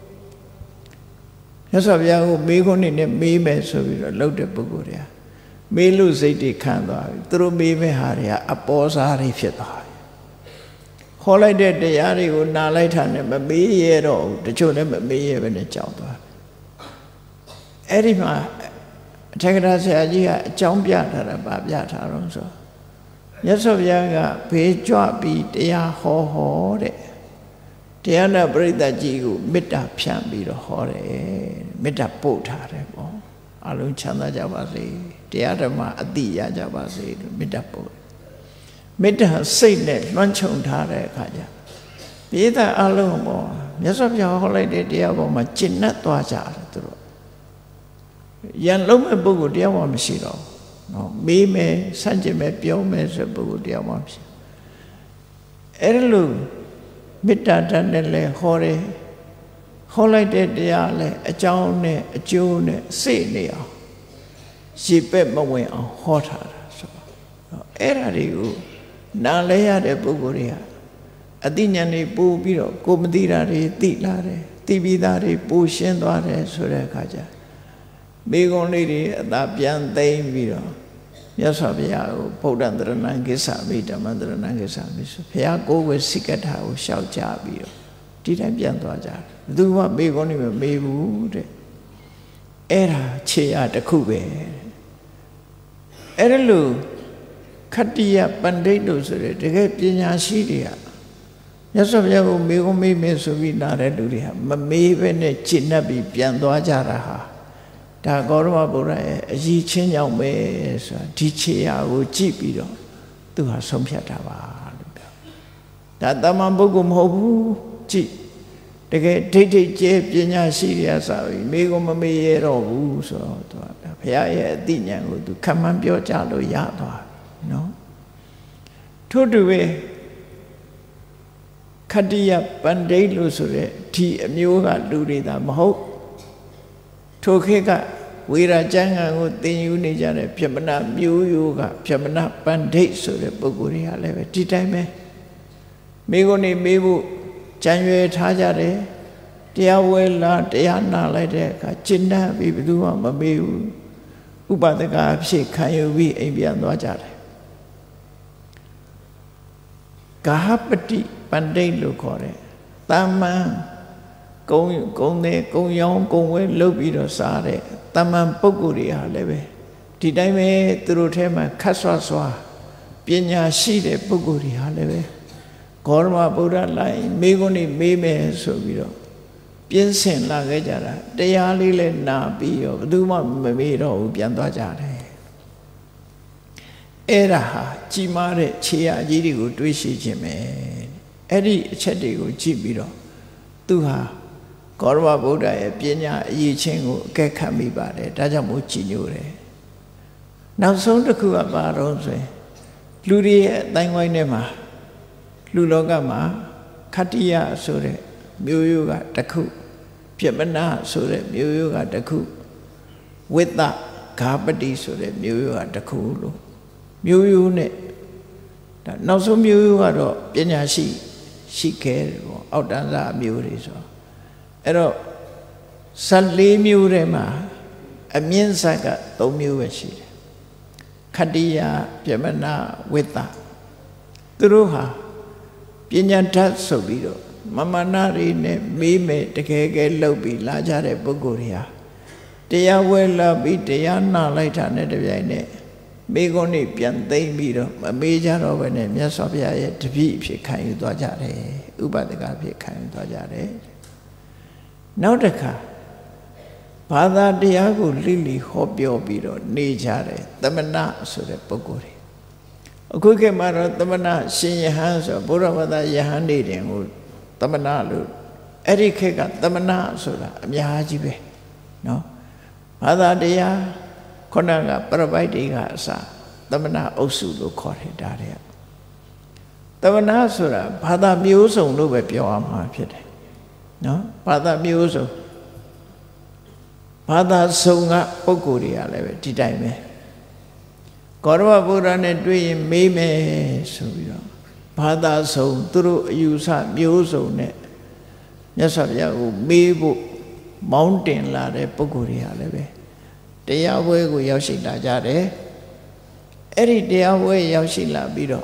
မြတ်စွာဘုရားကိုမေးခွန်းနဲ့မေးမယ်ဆိုပြီးတော့လှုပ်တဲ့ပုဂ္ဂိုလ်တွေကမေးလို့စိတ်တွေခံသွားပြီသူတို့မေးမဲ့ဟာတွေကအပေါ်စားတွေဖြစ်သွားပြီခေါ်လိုက်တဲ့တရားတွေကိုနားလိုက်တာနဲ့မမေးရတော့ဘူးတချို့လည်းမမေးရပဲနဲ့ကြောက်သွားအဲ့ဒီမှာအထက်ကရာဆရာကြီးကအကြောင်းပြထားတာပါပြထားတော့ဆိုမြတ်စွာဘုရားကဘေးကြွပြီးတရားဟောတဲ့တရားနာပရိသတ်ကြီးကိုမေတ္တာဖြန့်ပြီးတော့ဟောတယ်မေတ္တာပို့ထားတယ်ပေါ့အလုံးချမ်းသာကြပါစေတရားဓမ္မအတိရကြပါစေလို့မေတ္တာပို့မေတ္တာစိတ်နဲ့လွှမ်းခြုံထားတဲ့အခါကျပိဋကအလုံးပေါ့မြတ်စွာဘုရားဟောလိုက်တဲ့တရားပေါ်မှာကျင့်납သွားကြတယ်သူတို့ရန်လုံးမဲ့ပုဂ္ဂိုလ်တရားမှမရှိတော့ဘူးနော်မေးမယ်ဆန့်ကျင်မယ်ပြောမယ်ဆိုပုဂ္ဂိုလ်တရားမှမရှိအဲ့ဒါလို့မေတ္တာတတ်နဲ့လဲဟောတယ်ဟောလိုက်တဲ့တရားလဲအကြောင်းနဲ့အကျိုးနဲ့စိတ်နေအောင်ရေပက်မဝင်အောင်ဟောထားတာဆိုတော့အဲ့ဒါတွေကိုနားလဲရတဲ့ပုဂ္ဂိုလ်တွေဟာအသိဉာဏ်တွေပို့ပြီးတော့ကိုမသိတာတွေသိလာတယ်သိပြီးသားတွေပို့ရှင်းသွားတယ်ဆိုတဲ့အခါကျမိဂုံလေးတွေအသာပြန်သိမ့်ပြီးတော့မြတ်စွာဘုရားကိုဗုဒ္ဓံတရဏံကိစ္ဆာမိဓမ္မံတရဏံကိစ္ဆာမိဆိုဘုရားကိုယ်ဝေစိကထာကိုရှောက်ကြပြီးတော့ဒီတိုင်းပြန်သွားကြတယ်ဘယ်သူမှမိဂုံတွေမမေးဘူးတဲ့အဲ့ဒါခြေရတစ်ခုပဲအဲ့ဒါလို့ခတ္တိယပန္တိတ်လို့ဆိုတဲ့တကယ်ပညာရှိတွေကမြတ်စွာဘုရားကိုမေးခွန်းမေးမယ်ဆိုပြီးလာတဲ့လူတွေဟာမမေးဘဲနဲ့ကျင့်납ပြီးပြန်သွားကြတာဟာဒါဂေါရမဗုဒ္ဓရဲ့အကြီးချင်းကြောင့်ပဲဆိုတာဒီခြေရာကိုကြည့်ပြီးတော့သူဟာဆုံးဖြတ်တာပါလို့ပြောဒါတမန်ပုဂ္ဂိုလ်မဟုတ်ဘူးကြည့်တကယ်ဒိဋ္ဌိကျဲပညာရှိရဆိုပြီးမိကိုမမေ့ရတော့ဘူးဆိုတော့သူကဘုရားရဲ့အသိဉာဏ်ကိုသူခံမှန်းပြောကြလို့ရသွားနော်ထို့တူပဲခတ္တိယပန္ဒိတ်လို့ဆိုတဲ့ဒီအမျိုးကလူတွေသာမဟုတ်ထိုခေတ်ကဝေရာကျမ်းဂန်ကိုသင်ယူနေကြတဲ့ပြမနာမျိုးရိုးကပြမနာပန္ဒိတ်ဆိုတဲ့ပုဂ္ဂိုလ်တွေကလည်းပဲဒီတိုင်းပဲမိကိုနေမေးဖို့ကြံရွယ်ထားကြတယ်တရားဝဲလာတရားနာလိုက်တဲ့အခါကျင့်တတ်ပြီးဘယ်သူမှမမေးဘူးဥပဒကအဖြစ်ခံယူပြီးအိမ်ပြန်သွားကြတယ်ဂဟပတိပန္ဒိတ်လို့ခေါ်တယ်တာမန်ကုံရောင်းကုံဝဲလုပ်ပြီးတော့စားတဲ့တာမန်ပုဂ္ဂိုလ်တွေဟာလည်းပဲဒီတိုင်းပဲသူတို့ထဲမှာခတ်ဆွဆွာပညာရှိတဲ့ပုဂ္ဂိုလ်တွေဟာလည်းပဲဂေါရမဗုဒ္ဓလိုက်မေးခွန်းနေမေးမယ်ဆိုပြီးတော့ပြင်းစင်လာခဲ့ကြတာတရားလေးလည်းနာပြီးတော့ဘယ်သူမှမမေးတော့ဘူးပြန်သွားကြတယ်အဲ့ဒါဟာကြီးမားတဲ့ခြေရာကြီးတွေကိုတွေးရှိခြင်းပဲအဲ့ဒီအချက်တွေကိုကြည့်ပြီးတော့သူဟာဂေါရမဗုဒ္ဓရဲ့ပညာအရေးချင်းကိုအကဲခတ်မိပါတယ်ဒါကြောင့်မို့ကြည်ညိုတယ်နောက်ဆုံးတစ်ခုကဘာတော့ဆိုရင်လူတွေရဲ့အတိုင်းဝိုင်းထဲမှာလူလောကမှာခတ္တိယဆိုတဲ့မျိုးရိုးကတစ်ခုပြမနာဆိုတဲ့မျိုးရိုးကတစ်ခုဝိတ္တဂါပတိဆိုတဲ့မျိုးရိုးကတစ်ခုလို့မျိုးရိုးနဲ့ဒါနောက်ဆုံးမျိုးရိုးကတော့ပညာရှိခဲ့တယ်ပေါ့အောက်တန်းစားအမျိုးတွေဆိုအဲ့တော့14မျိုးထဲမှာအမြင့်ဆက်က3မျိုးပဲရှိတယ်ခတ္တိယပြမနာဝိတ္တသူတို့ဟာပညာတတ်ဆိုပြီးတော့မမနာတွေနဲ့မေးမယ်တကယ်ကဲလှုပ်ပြီးလာကြတဲ့ပုဂ္ဂိုလ်တွေဟာတရားဝဲလာပြီးတရားနာလိုက်တာနဲ့တပြိုင်နက်မိဂုံးနေပြန်သိမ့်ပြီးတော့မမေးကြတော့ဘဲနဲ့မြတ်စွာဘုရားရဲ့တပည့်အဖြစ်ခံယူသွားကြတယ်ဥပဒကအဖြစ်ခံယူသွားကြတယ်နောက်တစ်ခါဘာသာတရားကိုလိလိဟောပြောပြီးတော့နေကြတယ်သမဏဆိုတဲ့ပုဂ္ဂိုလ်တွေအခုခေတ်မှာတော့သမဏရှင်ယဟန်ဆိုဘုရားဘာသာယဟန်တွေတင်ကိုသမဏလို့အဲ့ဒီခေတ်ကသမဏဆိုတာအများကြီးပဲနော်ဘာသာတရားခုနကပရပိုက်တွေကအစသမဏအုပ်စုလို့ခေါ်တယ်ဒါတွေကသမဏဆိုတာဘာသာမျိုးစုံလို့ပဲပြောရမှာဖြစ်တယ်နော်ဘာသာမျိုးစုံဘာသာစုံကပုဂ္ဂိုလ်တွေကလည်းပဲဒီတိုင်းပဲဂေါရမဗုဒ္ဓနဲ့တွေ့ရင်မေးမယ်ဆိုပြီးတော့ဘာသာစုံသူတို့အယူဆမျိုးစုံနဲ့မြတ်စွာဘုရားကိုမေးဖို့မောင်းတင်လာတဲ့ပုဂ္ဂိုလ်တွေကလည်းပဲတရားပွဲကိုရောက်ရှိလာကြတယ်အဲ့ဒီတရားပွဲရောက်ရှိလာပြီးတော့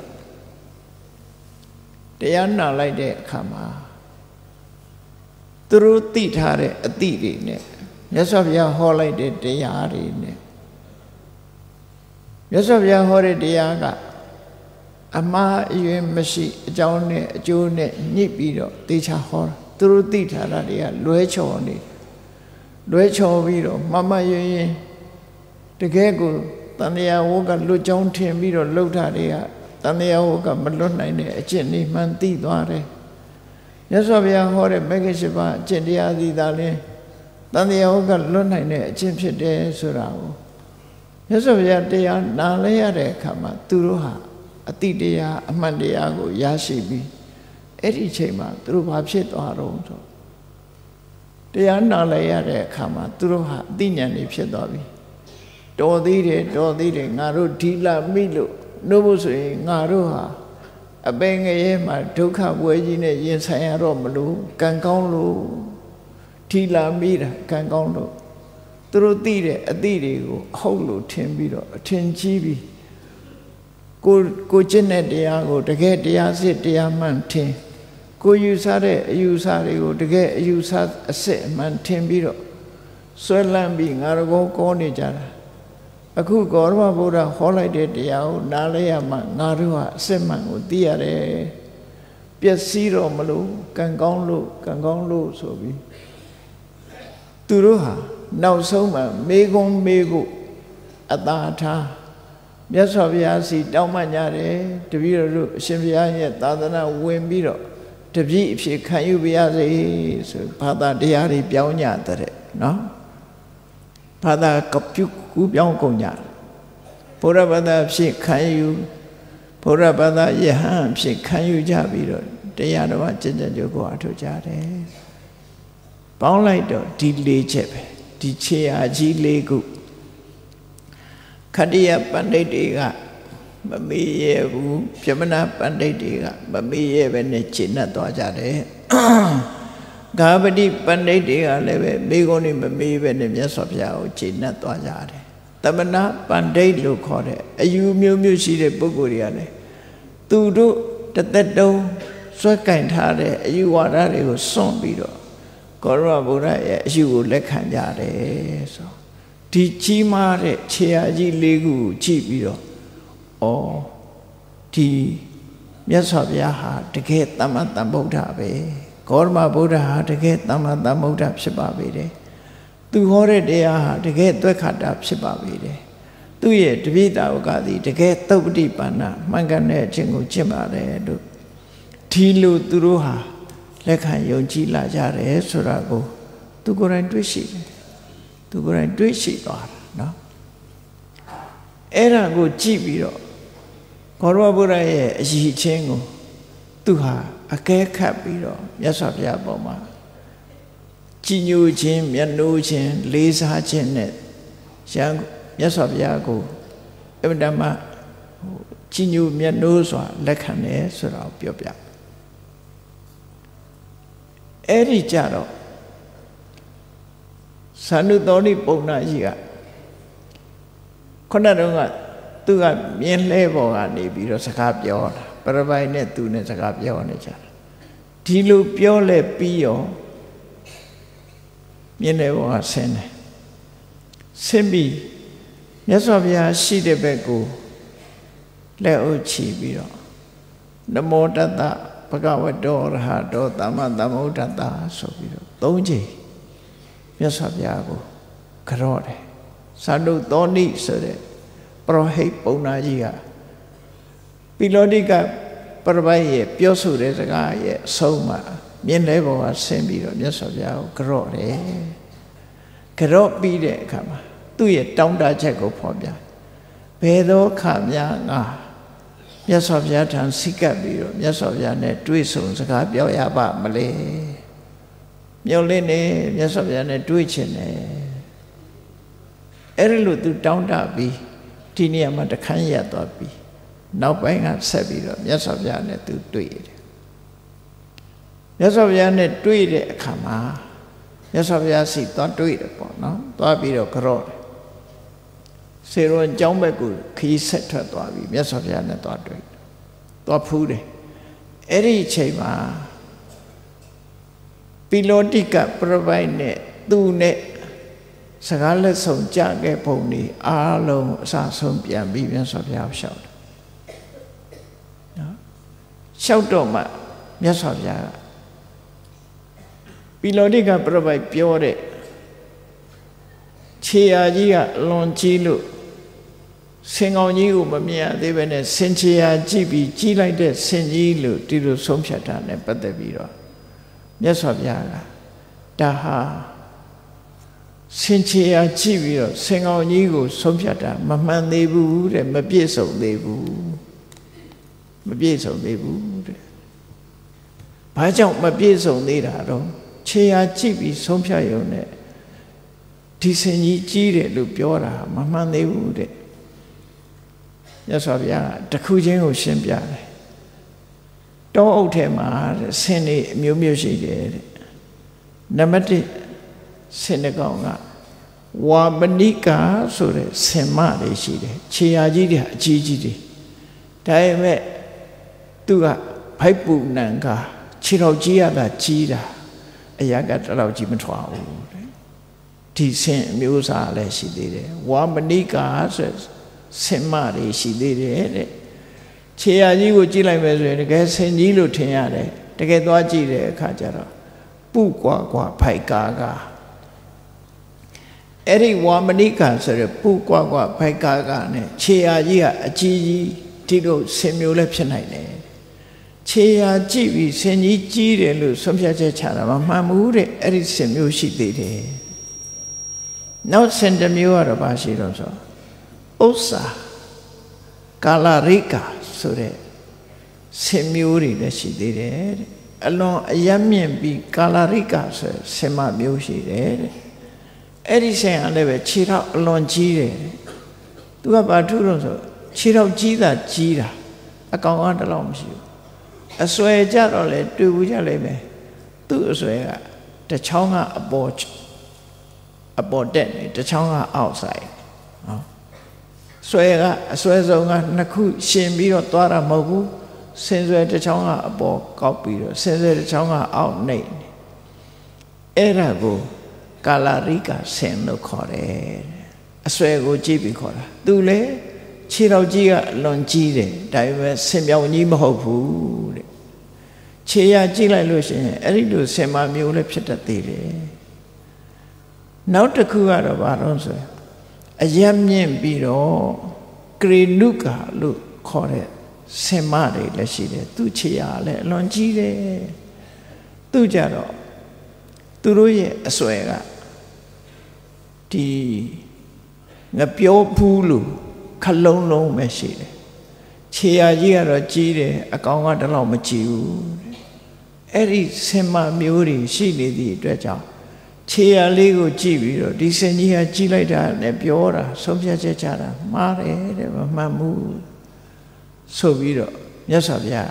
တရားနာလိုက်တဲ့အခါမှာသူတို့သိထားတဲ့အသည့်တွေနဲ့မြတ်စွာဘုရားဟောလိုက်တဲ့တရားတွေနဲ့မြတ်စွာဘုရားဟောတဲ့တရားကအမှားအယွင်းမရှိအကြောင်းနဲ့အကျိုးနဲ့ညှိပြီးတော့သေချာဟောတာသူတို့သိထားတာတွေကလွဲချော်နေလွဲချော်ပြီးတော့မမယွင်းရင်တကယ်ကိုတန်တရားဝကလွတ်ကြောင်းထင်ပြီးတော့လှုပ်တာတွေကတန်တရားဝကမလွတ်နိုင်တဲ့အကျင့်နေမှန်သိသွားတယ်မြတ်စွာဘုရားဟောတဲ့မဂ္ဂင်၈ပါးအကျင့်တရားစီသာလင်းတန်တရားဝကလွတ်နိုင်တဲ့အကျင့်ဖြစ်တယ်ဆိုတာကိုမြတ်စွာဘုရားတရားနာလဲရတဲ့အခါမှာသူတို့ဟာအတိတရားအမှန်တရားကိုရရှိပြီးအဲ့ဒီအချိန်မှာသူတို့ဘာဖြစ်သွားတော့ဆိုတရားနာလဲရတဲ့အခါမှာသူတို့ဟာအသိဉာဏ်တွေဖြစ်သွားပြီတော်သေးတယ်ငါတို့ဒီလာမိလို့နှုတ်ဖို့ဆိုရင်ငါတို့ဟာအပင်ငရဲမှာဒုက္ခပွဲကြီးနဲ့ရင်ဆိုင်ရတော့မလို့ကံကောင်းလို့ဒီလာမိတာကံကောင်းလို့သူတို့သိတဲ့အသည့်တွေကိုအဟုတ်လို့ထင်ပြီးတော့အထင်ကြီးပြီးကိုကျင့်တဲ့တရားကိုတကယ်တရားစစ်တရားမှန်ထင်ကိုယူဆတဲ့အယူဆတွေကိုတကယ်အယူဆအစစ်အမှန်ထင်ပြီးတော့ဆွဲလန်းပြီးငါတို့ကောနေကြတာအခုဂေါရမဗုဒ္ဓဟောလိုက်တဲ့တရားကိုနားလဲရမှငါတို့ဟာအစစ်မှန်ကိုသိရတယ်ပျက်စီးတော့မလို့ကံကောင်းလို့ဆိုပြီးသူတို့ဟာနောက်ဆုံးမှာမေးခွန်းမေးဖို့အသာထားမြတ်စွာဘုရားစီတောင်းပန်ကြတယ်တပည့်တော်တို့အရှင်ဘုရားရဲ့သာသနာဝင်ပြီးတော့တပည့်အဖြစ်ခံယူပါရစေဆိုဘာသာတရားတွေပြောင်းကြတဲ့နော်ဘာသာကပြုကူပြောင်းကုန်ကြဘုရားဘာသာဖြစ်ခံယူဘုရားဘာသာယဟန်ဖြစ်ခံယူကြပြီးတော့တရားတော်ကျင့်ကြံကြိုးကိုအထောက်ကြတယ်ပေါင်းလိုက်တော့ဒီ၄ချက်ပဲဒီခြေရာကြီး၄ခုခတ္တိယပဏိတ်တွေကမမေ့ရဘူးပြမနာပဏိတ်တွေကမမေ့ရပဲနဲ့ကျင့်တတ်သွားကြတယ်ဂါပတိပဏိတ်တွေကလည်းပဲမိဂုံးနေမမေ့ပဲနဲ့မြတ်စွာဘုရားကိုကျင့်တတ်သွားကြတယ်သမဏပဏိတ်လို့ခေါ်တဲ့အယူမျိုးမျိုးရှိတဲ့ပုဂ္ဂိုလ်တွေကလည်းသူတို့တသက်တုံးစွဲကင်ထားတဲ့အယူဝါဒတွေကိုစွန့်ပြီးတော့ကောရမဗုဒ္ဓရဲ့အယူကိုလက်ခံကြတယ်ဆိုဒီကြီးမားတဲ့ခြေရာကြီး၄ခုကိုကြည့်ပြီးတော့ဒီမြတ်စွာဘုရားဟာတကယ်သမ္မာသမ္ဗုဒ္ဓပဲကောရမဗုဒ္ဓဟာတကယ်သမ္မာသမ္ဗုဒ္ဓဖြစ်ပါပေတယ်သူဟောတဲ့တရားဟာတကယ်သွက်ခါတာဖြစ်ပါပေတယ်သူရဲ့တပိတာဝကသည်တကယ်သုပ္ပတိပါဏမှန်ကန်တဲ့အခြင်းကိုကျင့်ပါတယ်လို့ဒီလိုသူတို့ဟာလက်ခံယုံကြည်လာကြတယ်ဆိုတာကိုသူကိုယ်တိုင်တွေ့ရှိတယ်သူကိုယ်တိုင်တွေ့ရှိသွားတာနော်အဲ့ဒါကိုကြည့်ပြီးတော့ကောရမဗုဒ္ဓရဲ့အရေးချင်းကိုသူဟာအကဲခတ်ပြီးတော့မြတ်စွာဘုရားပေါ်မှာကြည်ညိုခြင်းမျက်နှိုးခြင်းလေးစားခြင်းနဲ့မြတ်စွာဘုရားကိုအမှန်တမ်းကြည်ညိုမျက်နှိုးစွာလက်ခံတယ်ဆိုတာကိုပြောပြအဲ့ဒီကြတော့သာနုသောဏိပုံနာကြီးကခုနတုန်းကသူကမြင်းလဲပေါ်ကနေပြီးတော့စကားပြောတာပရပိုင်နဲ့သူနဲ့စကားပြောနေကြတာဒီလိုပြောလဲပြီးရောမြင်းလဲပေါ်ကဆင်းတယ်ဆင်းပြီးမြတ်စွာဘုရားရှိတဲ့ဘက်ကိုလက်အုပ်ချီပြီးတော့နမောတတ္တဘဂဝတောရဟတောသမ္မာသမ္ဗုဒ္ဓတ္တဆိုပြီးတော့၃ချိန်မြတ်စွာဘုရားကိုကြော့တယ်သာနုသောဏိဆိုတဲ့ပရောဟိတ်ပုံနာကြီးကပိလောတိကပရပိုက်ရဲ့ပြောဆိုတဲ့စကားရဲ့အဆုံးမှာမြင်းလဲပေါ်ကဆင်းပြီးတော့မြတ်စွာဘုရားကိုကြော့တယ်ကြော့ပြီးတဲ့အခါမှာသူ့ရဲ့တောင်းတချက်ကိုဖော်ပြဘယ်သောခါများငါမြတ်စွာဘုရားထံစိကပ်ပြီးတော့မြတ်စွာဘုရားနဲ့တွေ့ဆုံစကားပြောရပါမလဲမျောလင်းနေမြတ်စွာဘုရားနဲ့တွေ့ချင်တယ်အဲ့လိုသူတောင်းတပြီးဒီနေရာမှာတခန်းရသွားပြီးနောက်ပိုင်းကဆက်ပြီးတော့မြတ်စွာဘုရားနဲ့သူတွေ့တယ်မြတ်စွာဘုရားနဲ့တွေ့တဲ့အခါမှာမြတ်စွာဘုရားစီသွားတွေ့တယ်ပေါ့နော်သွားပြီးတော့ကြော့တယ်စေရွန်ကျောင်းဘက်ကိုခီးဆက်ထွက်သွားပြီးမြတ်စွာဘုရားနဲ့သွားတွေ့သွားဖူးတယ်အဲ့ဒီအချိန်မှာပိလောတိကပရပိုက်နဲ့သူနဲ့စကားလက်ဆောင်ကြခဲ့ပုံတွေအားလုံးအစဆုံးပြန်ပြီးမြတ်စွာဘုရားလျှောက်တယ်နော်လျှောက်တော့မှမြတ်စွာဘုရားကပိလောတိကပရပိုက်ပြောတဲ့ခြေရာကြီးကအလွန်ကြီးလို့ဆင်ကောင်ကြီးကိုမမြင်ရသေးပဲနဲ့ဆင်ခြေရာကြည့်ပြီးကြီးလိုက်တဲ့ဆင်ကြီးလို့ဒီလိုဆုံးဖြတ်တာနဲ့ပတ်သက်ပြီးတော့မြတ်စွာဘုရားကဒါဟာဆင်ခြေရာကြည့်ပြီးတော့ဆင်ကောင်ကြီးကိုဆုံးဖြတ်တာမမှန်သေးဘူးတဲ့မပြည့်စုံသေးဘူးမပြည့်စုံသေးဘူးတဲ့ဘာကြောင့်မပြည့်စုံသေးတာတော့ခြေရာကြည့်ပြီးဆုံးဖြတ်ရုံနဲ့ဒီဆင်ကြီးကြီးတယ်လို့ပြောတာမမှန်သေးဘူးတဲ့မြတ်စွာဘုရားတခုချင်းကိုရှင်းပြတယ်တောအုပ်ထဲမှာဆင်တွေအမျိုးမျိုးရှိတယ်တဲ့နံပါတ်1ဆင်တစ်ကောင်ကဝါပဏိကာဆိုတဲ့ဆင်မတွေရှိတယ်ခြေရာကြီးတွေအကြီးကြီးတွေဒါပေမဲ့သူကဖိုက်ပူနံကခြေတော်ကြီးရတာကြီးတာအရာကတလောက်ကြီးမထွားဘူးဒီဆင်အမျိုးအစားလည်းရှိသေးတယ်ဝါမဏိကာဆိုဆင်မတွေရှိသေးတယ်တဲ့ခြေရာကြီးကိုကြည့်လိုက်မယ်ဆိုရင်တကယ်ဆင်ကြီးလို့ထင်ရတယ်တကယ်သွားကြည့်တဲ့အခါကျတော့ပုကွာကွာဖိုက်ကာက Eri Wamanika said, Pukwa, Paikagane, Chia Gia, G, Tito, Semule Penine. Chia Jivi, Seni G, and Somsia Chara, Mamure, Eri Semu she did. Now send a mule of Ashiroso. Osa, Kalarika, so that Semuri that she did. Along a Yamian be Kalarika, Sema Mushi did. Eri saying, I never cheat out along Gire. Do about two rows, cheat out Gida, Gira. I can't want along you. A swear jar or let do with your lame. Do a swear. The chonga aboard dead, the chonga outside. Swear, a swear zonga, Naku, Shimbi or Tora Mogu, sends where the chonga aboard copy, sends where the chonga out name. Erago. Kalarika sendo kore. Aswe go jibi kora. Dule chirao jiga lon jide. Daiwe semyao ni mahopu. Cheya jila lushin. Eridu sema miule pchetatire. Nautaku ara baronso. Ayamyen biro. Krinuka lu kore. Sema de lashide. Tu cheya le lon jide. Tu jaro. Turuye aswega di ngapyo pulu kalong long me shi de cheya ji karo ji de akaung ka talaw ma ji bu edi sema myo ri shi ne di atwat jaung cheya le ko ji pi ro di sin ji ha ji lai ta ne pyo ta som phya chet cha ta ma de de ma man mu so pi ro Myat Swar Bya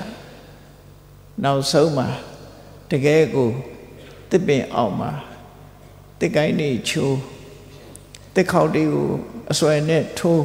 naw saung ma takae ko Tích bên ông mà tích cái này chú tích khẩu điều xoay nét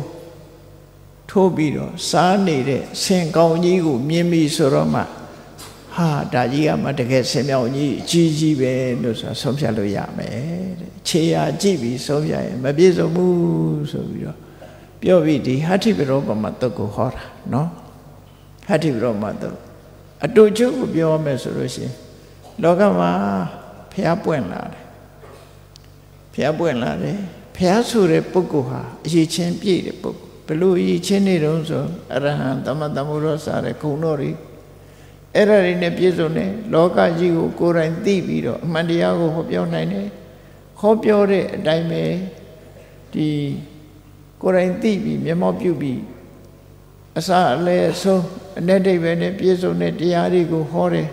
thô bị đó sáng này đấy sen cao nhí của miên mi số đó mà ha đã gì mà được cái xem nhau nhí chi về nó sao sống sao được ya mẹ chế à chi bị sống sao mà biết rồi mu số bị đó biểu bị đi hát thì bị rồi mà tôi cũng khó nó hát thì bị rồi mà tôi à đôi chút của biểu mà số đó xí đó cái mà Phaya Puen la de. Phaya Puen la de. Phaya so de pukku ha yi chin piye de pukku. Belu yi chin ne dong so Arahant Tamatamuro sa de khung do ri. Era ri ne piye so ne loka ji ko ko rai ti pi do aman taya ko ho pyaw nain de. Ho pyaw de a tain me di ko rai ti pi myamao pyu pi asa le so anet daibai ne piye so ne taya ri ko ho de.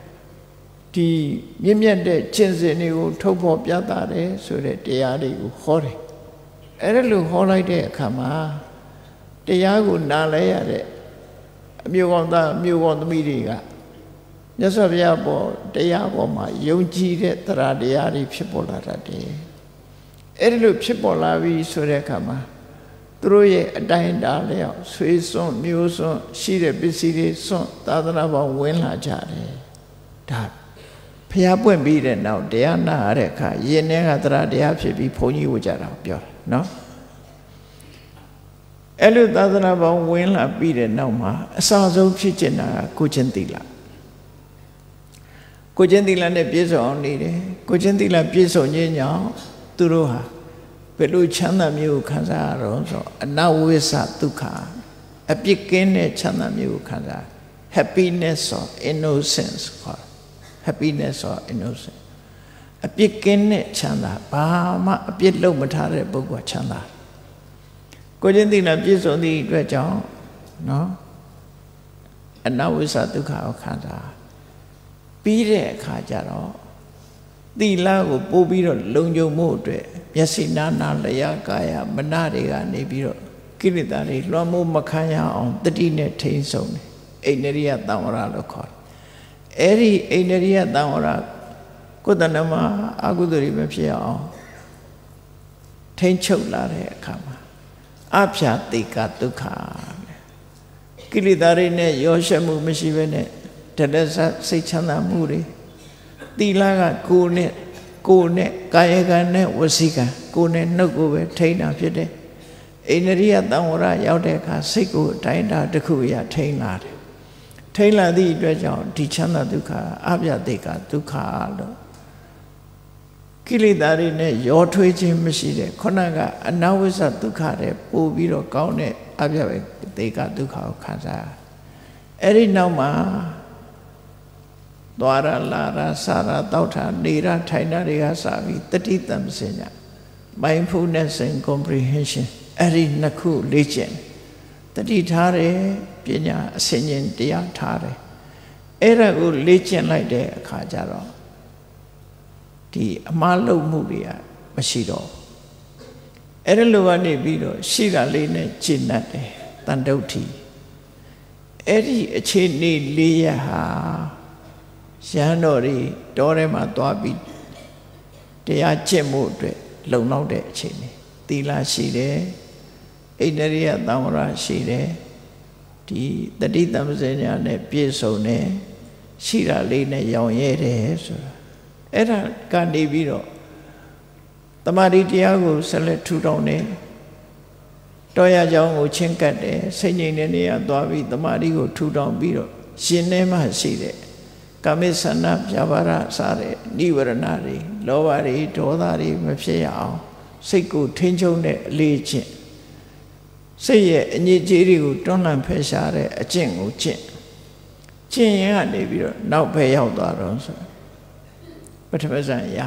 Di mian de chen se ni ko thok pho pya ta de so de taya de ko ho de. Ai lo ho lai de akha ma taya ko na lai ya de amyo kaung ta amyo kaung thami de ka Myat Swar Bya paw taya paw ma yong ji de tara taya de phit paw la tat de. Ai lo phit paw la bi so de akha ma tu ro ye a tain da layaw sway son myo son shi de pisi de son thadana paung win la ja de. Da Phaya Puen pi de naw taya na ya de kha yin ne ka tara taya phit pi phong ji ko ja ta pyaw no. Ai lo thadana paung win la pi de naw ma a sa song phit chin ta ko chin tila. Ko chin tila ne piye saung aung ni de. Ko chin tila piye saung nyin jaung tu ro ha bel lo chant tha myo ko khan sa ya ro so anawisa dukkha a pit kin de chant tha myo ko khan sa happiness or innocence ko happiness or innocence. A pit kin de chant tha ba ma a pit lou ma tha de pukkul chant tha. Ko chin tila piye saung thi atwat jaung no anawisa dukkha ko khan sa. Pi de akha ja ro Tila ko po pi ro long jong mo atwat Myasi nana laya kaya mana de ka ne pi ro kilita de lwa mo ma khan ya aung tati ne thain saung de. Ainariya Tawara lo khaw de. Eri Ainariya Tawara ko tana ma akudo ri ma phit ya aung thain chouk la de akha ma aphya tika dukkha kilita de ne yaw shat mu mashi bwe ne Tadasa say chant tha mu de. Tila ka ko ne kaya ka ne wasika ko ne naut ko be thain ta phit de. Ainariya Tawara yaw de kha sait ko a tain ta takku ya thain la de. Thain la thi atwat jaung di chant tha dukkha aphya tika dukkha lo ကိလေသာတွေနဲ့ရောထွေးခြင်းမရှိတဲ့ခုနကအနဝိဇ္ဇဒုက္ခတွေပို့ပြီးတော့ကောင်းတဲ့အပြည့်တေကဒုက္ခကိုခံစားအဲ့ဒီနောက်မှာသွားရလာရစားရတောက်တာနေရထိုင်တာတွေကစပြီးတတိတံပစဉ္ညာ mindfulness and comprehension အဲ့ဒီနှစ်ခုလေ့ကျင့်တတိထားတယ်ပညာအစဉ်ချင်းတရားထားတယ်အဲ့ဒါကိုလေ့ကျင့်လိုက်တဲ့အခါကျတော့ဒီအမှားလုံးမှုတွေကမရှိတော့အဲ့ဒီလိုကနေပြီးတော့ရှိတာလေးနဲ့ကျင့်တတ်တယ်တန်တုဋ္ဌိအဲ့ဒီအခြေအနေလေးရဟာရဟန်းတော်တွေတောထဲမှာသွားပြီးတရားကျင့်မှုအတွက်လုံလောက်တဲ့အခြေအနေသီလရှိတယ်ဣန္ဒြိယသံဝရရှိတယ်ဒီတတိတမ္ပစဉ္ညာနဲ့ပြည့်စုံတယ်ရှိတာလေးနဲ့ရောင်ရဲတယ်ဆိုတာအဲ့ဒါကနေပြီးတော့တမာတိတရားကိုဆက်လက်ထူထောင်တယ်တောရကြောင်းကိုချင်းကပ်တယ်စိတ်ငြိမ်တဲ့နေရာသွားပြီးတမာတိကိုထူထောင်ပြီးတော့ရှင်ထဲမှာရှိတဲ့ကာမိဆန္ဒပြဘာရစားတဲ့နိဝရဏတွေလောဘတွေဒေါသတွေမဖြစ်ရအောင်စိတ်ကိုထိန်းချုပ်တဲ့အလေးအကျင့်စိတ်ရဲ့အညစ်အကြေးတွေကိုတွန်းလှန်ဖယ်ရှားတဲ့အကျင့်ကိုကျင့်ရင်ကနေပြီးတော့နောက်ဘက်ရောက်သွားတော့ဆိုပထမဇန်ရ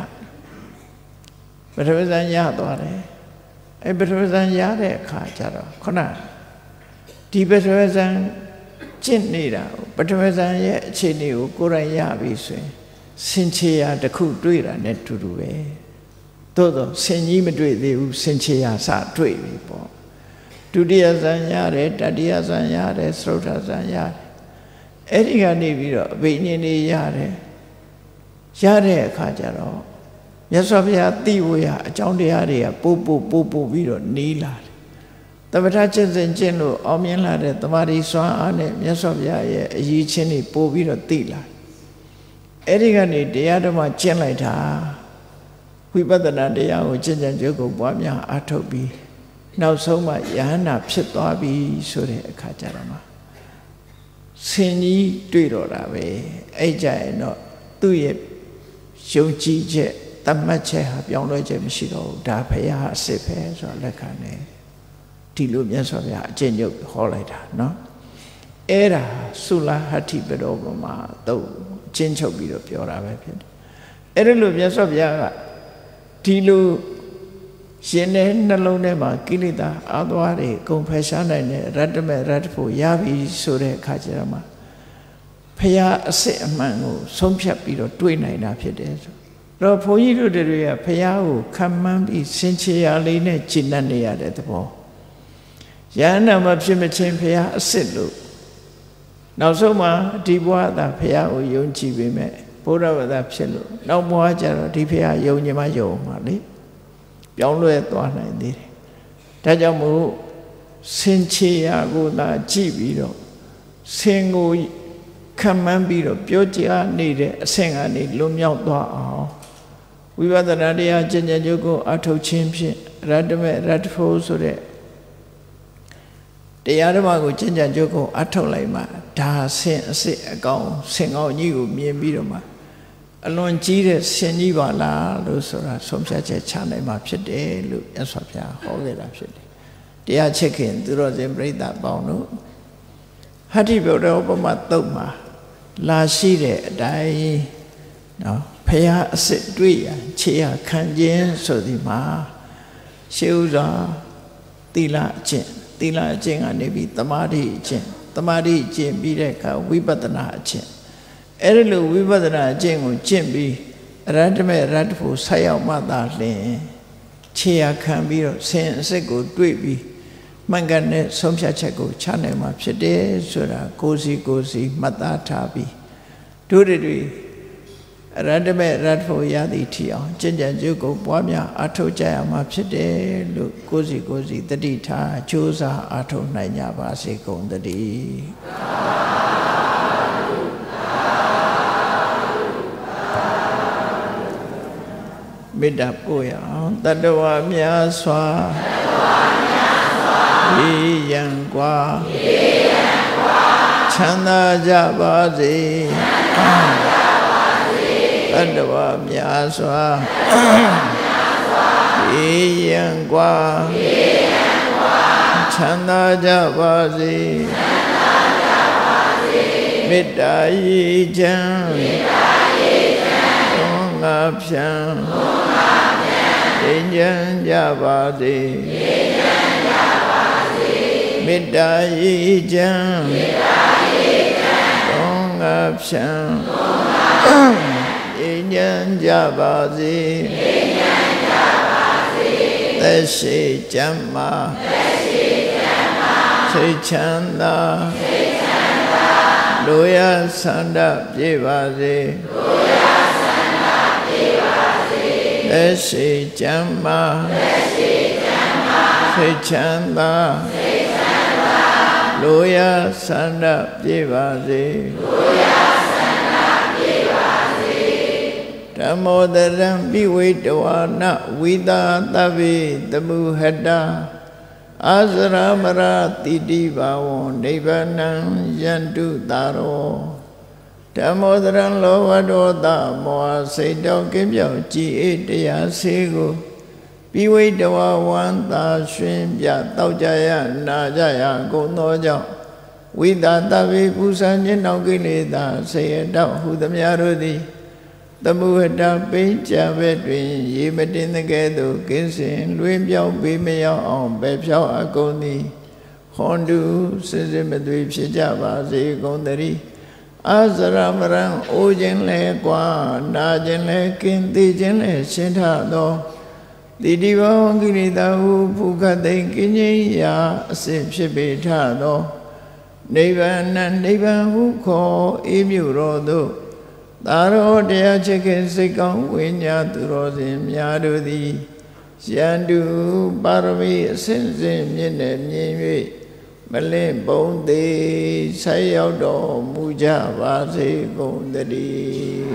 သွားတယ်အဲပထမဇန်ရတဲ့အခါကျတော့ခုနဒီပထမဇန်ကျင့်နေတာပထမဇန်ရဲ့အခြေအနေကိုကိုယ်တိုင်ရပြီဆိုရင်စင်ချေရာတစ်ခုတွေ့တာနဲ့တူတူပဲသို့တော့စင်ကြီးမတွေ့သေးဘူးစင်ချေရာစတွေ့ပြီပေါ့ဒုတိယဇန်ရတယ်တတိယဇန်ရတယ်သရုတ်ထဇန်ရတယ်အဲ့ဒီကနေပြီးတော့အဘိညာဉ်တွေရတယ်ရတဲ့အခါကျတော့မြတ်စွာဘုရားသိဝရအကြောင်းတရားတွေကပို့ပြီးတော့နီးလာတယ်သမထကျင့်စဉ်ကျင့်လို့အောင်မြင်လာတဲ့တမာတိစွမ်းအားနဲ့မြတ်စွာဘုရားရဲ့အရေးချင်းတွေပို့ပြီးတော့သိလာအဲ့ဒီကနေတရားဓမ္မကျင့်လိုက်တာဝိပဿနာတရားကိုကျင့်ကြံကြိုးကိုပွားများအားထုတ်ပြီးနောက်ဆုံးမှယဟန္တာဖြစ်သွားပြီဆိုတဲ့အခါကျတော့မှဆင်ကြီးတွေ့တော့တာပဲအဲ့ကြရင်တော့သူ့ရဲ့ယုံကြည်ချက်တတ်မှတ်ချက်ဟာပြောင်းလဲချက်မရှိတော့ဘူးဒါဘုရားအစစ်ပဲဆိုတော့လက်ခံတယ်ဒီလိုမြတ်စွာဘုရားအကျင့်ချုပ်ဟောလိုက်တာနော်အဲ့ဒါသုလဟတ္ထိပရောပမာတော့အကျင့်ချုပ်ပြီးတော့ပြောတာပဲဖြစ်တယ်အဲ့ဒါလိုမြတ်စွာဘုရားကဒီလိုရှင်တဲ့နှလုံးထဲမှာကိလေသာအာသွားတွေအကုန်ဖယ်ရှားနိုင်တဲ့ရတ္တမေရတ္တဖို့ရပြီဆိုတဲ့အခါကျတော့မှဘုရားအစစ်အမှန်ကိုဆုံးဖြတ်ပြီးတော့တွေးနိုင်တာဖြစ်တယ်ဆိုတော့ဘုန်းကြီးတို့တွေကဘုရားကိုခံမှန်းပြီးစင်ချေရာလေးနဲ့ကျင့်တတ်နေရတဲ့သဘောယန္နာမဖြစ်မချင်းဘုရားအစစ်လို့နောက်ဆုံးမှာဒီဘဝသာဘုရားကိုယုံကြည်ပေမဲ့ဘုရားဝါဒဖြစ်လို့နောက်ဘဝကျတော့ဒီဘုရားယုံကြည်မှယုံမှာလေပြောင်းလဲသွားနိုင်သေးတယ်ဒါကြောင့်မို့စင်ချေရာကိုသာကြည့်ပြီးတော့စင်ကိုခံမှန်းပြီးတော့ပြောကြားနေတဲ့အဆင့်ကနေလွန်မြောက်သွားအောင်ဝိပဿနာတရားကျင့်ကြံကြိုးကိုအထုတ်ခြင်းဖြင့်ရတ္တမေရတ္တဖို့ဆိုတဲ့တရားဓမ္မကိုကျင့်ကြံကြိုးကိုအထုတ်လိုက်မှဒါဆင်အစစ်အကောင်ဆင်ကောင်းကြီးကိုမြင်ပြီးတော့မှအလွန်ကြီးတဲ့ဆင်ကြီးပါလားလို့ဆိုတာဆုံးဖြတ်ချက်ချနိုင်မှာဖြစ်တယ်လို့မြတ်စွာဘုရားဟောခဲ့တာဖြစ်တယ်တရားချစ်ခင်သူတော်စင်ပြိဿပေါင်းတို့ဟတ္တိဗုဒ္ဓဥပမာသုတ်မှာလာရှိတဲ့အတိုင်းနော်ဘုရားအစစ်တွေ့ရခြေရခံခြင်းဆိုဒီမှာရှေးဥစွာသီလအကျင့်ကနေပြီးတမာတိအကျင့်ပြီးတဲ့အခါဝိပဿနာအကျင့်အဲ့ဒီလိုဝိပဿနာအကျင့်ကိုကျင့်ပြီးရတ္တမေရတ္တဖို့ဆက်ရောက်မှသာလျှင်ခြေရခံပြီးတော့ဆင်အစစ်ကိုတွေ့ပြီးမှန်ကန်တဲ့ဆုံးဖြတ်ချက်ကိုချနိုင်မှာဖြစ်တယ်ဆိုတာကိုယ်စီမှတ်သားထားပြီးတို့တွေရတ္တမေရတ္တဖို့ရသည်ထီအောင်ကျင့်ကြံကြိုးကိုပွားများအားထုတ်ကြရမှာဖြစ်တယ်လို့ကိုယ်စီတတိထားကြိုးစားအားထုတ်နိုင်ကြပါစေကုန်သတည်းမေတ္တာပို့ရအောင်တတ္တဝါများစွာဒီယံကွာချမ်းသာကြပါစေ Adwa Myaswa Iyankwa Chanda Javasi Midayi Jan Ongapshan Injan Javasi Midayi Jan Ongapshan Injan Javasi Tashi Jamma Chanda Loya Sanda Jivasi Tashi Jamma Chanda Loya Sanda Jivasi Damodaram Biwitavana Vida Tavi Tamuhada Azramara Tidivavon Devanam Yantu Taro Damodaram Lovadoda Moa Sedo Kibyo Chi Etaya Sego Biwitavavanta Shrimpya Taujaya Najaya Gonoja Vida Tavi Pusanjino Gilida Sayada Hudamyarudi Tamuhada Pincha Between Yimatin the Gado Kinsin, Luimpyo Bimeo on Bepsho Akoni, Hondu, Sizimadri Shijavasi Gondari, Azaramaran, Ujin Le Kwa, Najin Le Kin, Dijin Le Shintado, Didiva Girida Pukade Kinya, Sim Shibitado, Nevan and Nevan who call Imurodo. Taro dea chicken sikong winya turosim yadudi Siandu parami sinsim yine nyimi Malim bondi sayodo muja vasi bondadi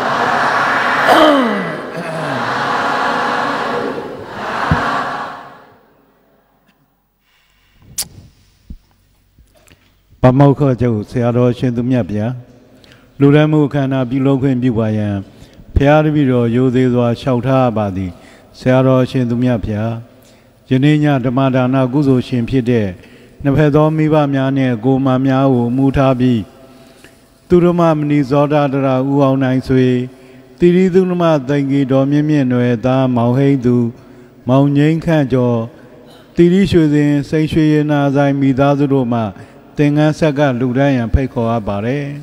Pamauka Joe, Seado Shendumyapia. Luramu Kana Biloquin Biwayan, Piarviro, Yodezwa, Shauta Badi, Searo Shendumyapia, Janina Damadana Guzo Shimpide, Nepedo Miva Miane, Goma Miao, Mutabi, Turuma Mnizoda, Uau Naisui, Tiridunuma Dangi Dominion, Da Mauhedu, Mount Yen Kanjo, Tirishu, Saishina, Zai Midazuruma, Tenga Saga, Ludayan, Peko Abare.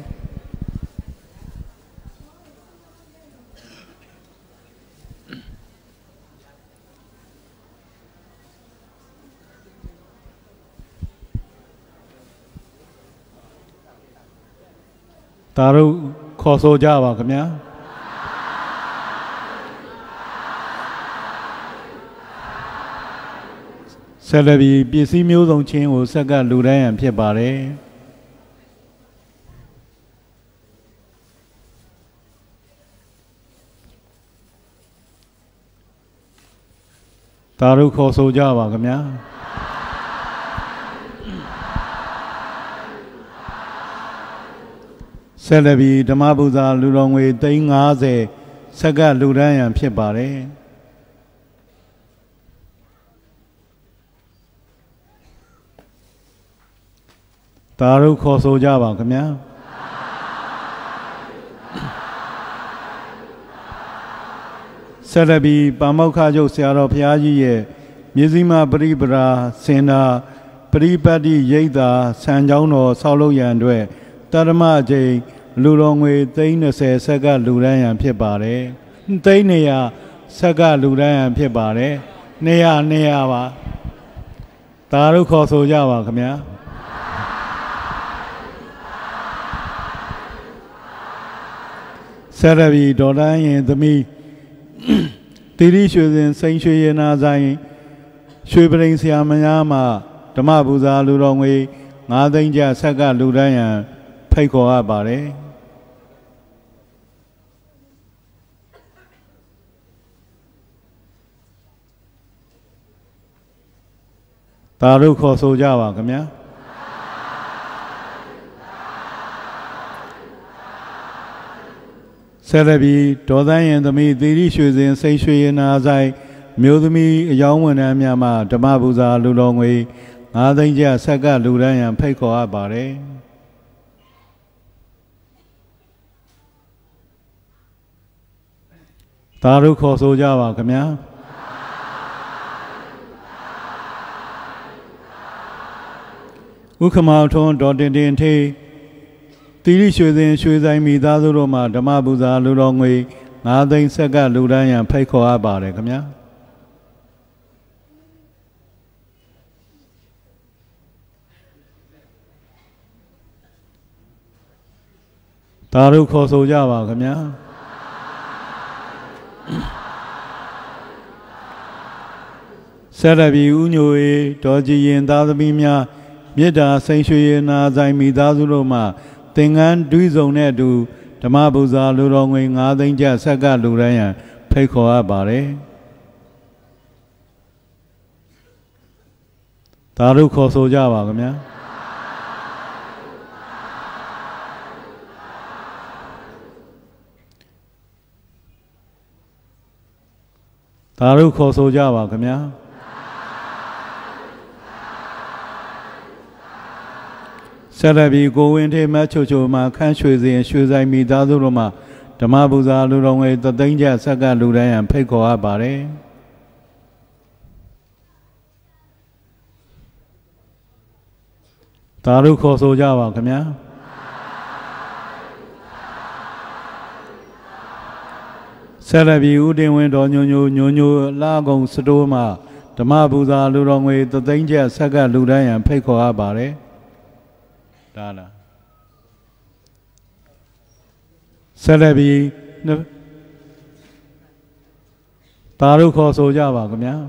Taru Koso Java, come here. Celebi, busy meals on chain will Saga Luday and Piebare. Taru Koso Java, come here. Celebi, the Mabuza, Lulongwe, Daingaze, Saga Luday and Piebare. Taru Koso Java, come here. Celebi, Bamokajo, Searo Piaji, Mizima Bribra, Sena, Bribadi Yeda, San Jono, Solo Yandwe, Tarama J, Lulongwe, Dainase, Saga Luday and Piebare. Dainea, Saga Luday and Piebare. Nea Neava. Taru Koso Java, come here. Sarabi, Dodan, and the me. Tirishu in Saint Shuyana Zai, Shubring Siamayama, Tamabuza Lulongwe, Nadanja Saga Ludaya, Peko Abare. Taru Koso Java, come here. Serabi, Dodan Yandami, the issues in Seishui and Azai, Mudumi, Yawan and Yama, Damabuza, Lulongway, Adanja, Saga, Ludan, and Peko Abare. Taru Koso Java, Kamya. Ukamauton, Dodin Tea. Tiri Shudan Shuzai Midazuroma, Damabuza, Lulongway, Nadin Saga, Ludan, and Peko Abare, Kamya. Taru Koso Java, Kamya. Serabi Unyoe, Doji and Dadabimia, Yeda, Saint Nazai Midazuroma. Tingan Duizone do Tamabuza Lurongwing Adinja Saga Luraya Peko Abare Taru Koso Java Gamya Taru Koso Java Gamya Serabi go into Macho Ma Kanshuzi and Shuzai Midazuroma, Damabuza Lurongway, the danger Saga Luray and Peko Abare. Taru Koso Java, Kamya. Serabi Udin went on Nunu Lagong Sodoma, Damabuza Lurongway, the danger Saga Luray and Peko Abare. Dala. Serabi Taru Koso Java, Kamya.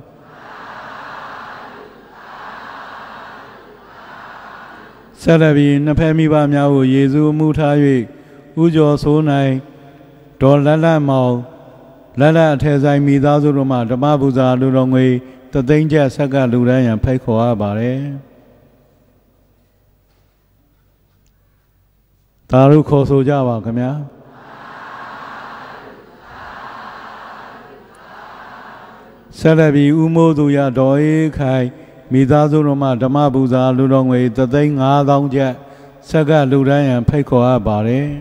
Serabi Napemi Bamyao, Yezu Mutawi, Ujo Sonai, Dolala Mao, Lala Tezai Midazuruma, Damabuza Lurongway, the danger Saga Luray and Peko Abare. Taru Koso Java, Kamya. Serabi Umoduya Doi Kai, Midazuruma, Damabuza, Lurongway, the thing Adonja, Saga Luray and Peko Abare.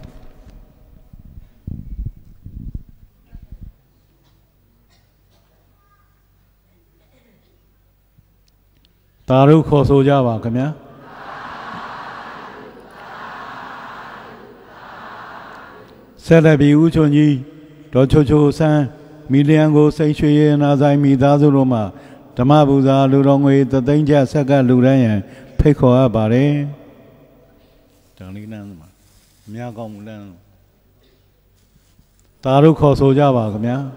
Taru Koso Java, Kamya. Serabi Uchoni, Docho San, Miliango Seishui and Azai Midazuroma, Damabuza, Lurongway, the danger Saga Lurayan, Peko Abare. Taru Koso Java, Kamya.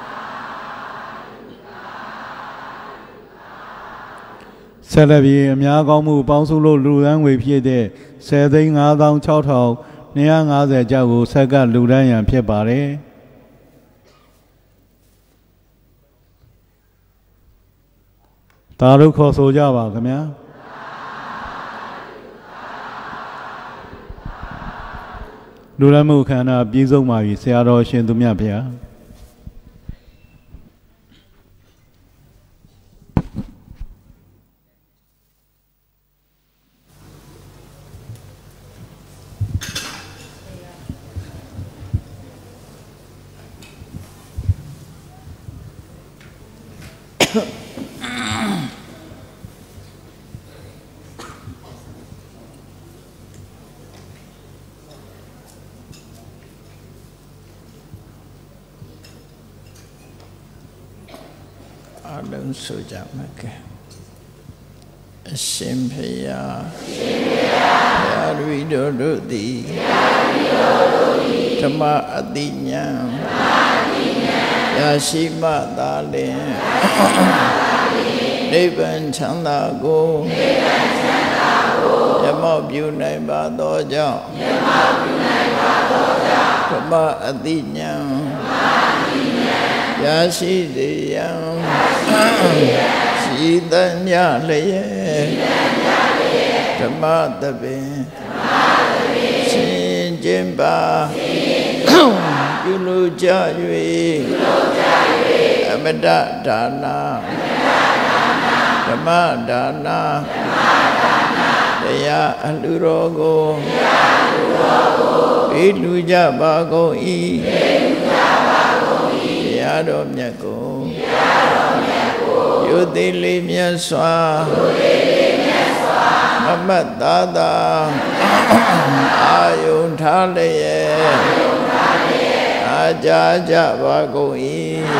Serabi, Miagomu, Bonsulo, Luran with Piede, Setting Adon Choto. Niang Aze Jago Saga Ludayan Piebare Taru Koso Java, Kamya. Luramu Kana Bizo Mavi, Searo Shendumia Pia. Alun Suja Make Shimpaya Rido Rudi Tama Adinya Yashima Dalin Niban Chandago Yamabu Naiba Doja Tama Adinya Yashidiyam Sidanya Leye Tamadabe Sinjimba ပြုလို့ကြ၍အမတဒါနာဓမ္မဒါနာတရားအလှတော်ကိုပေးလူကြပါကုန်၏တရားတော်မြတ်ကိုယုသိလေးမြတ်စွာမမတ်သာသာအာယုန်ထားလျက်အာကြကြပါကုန်၏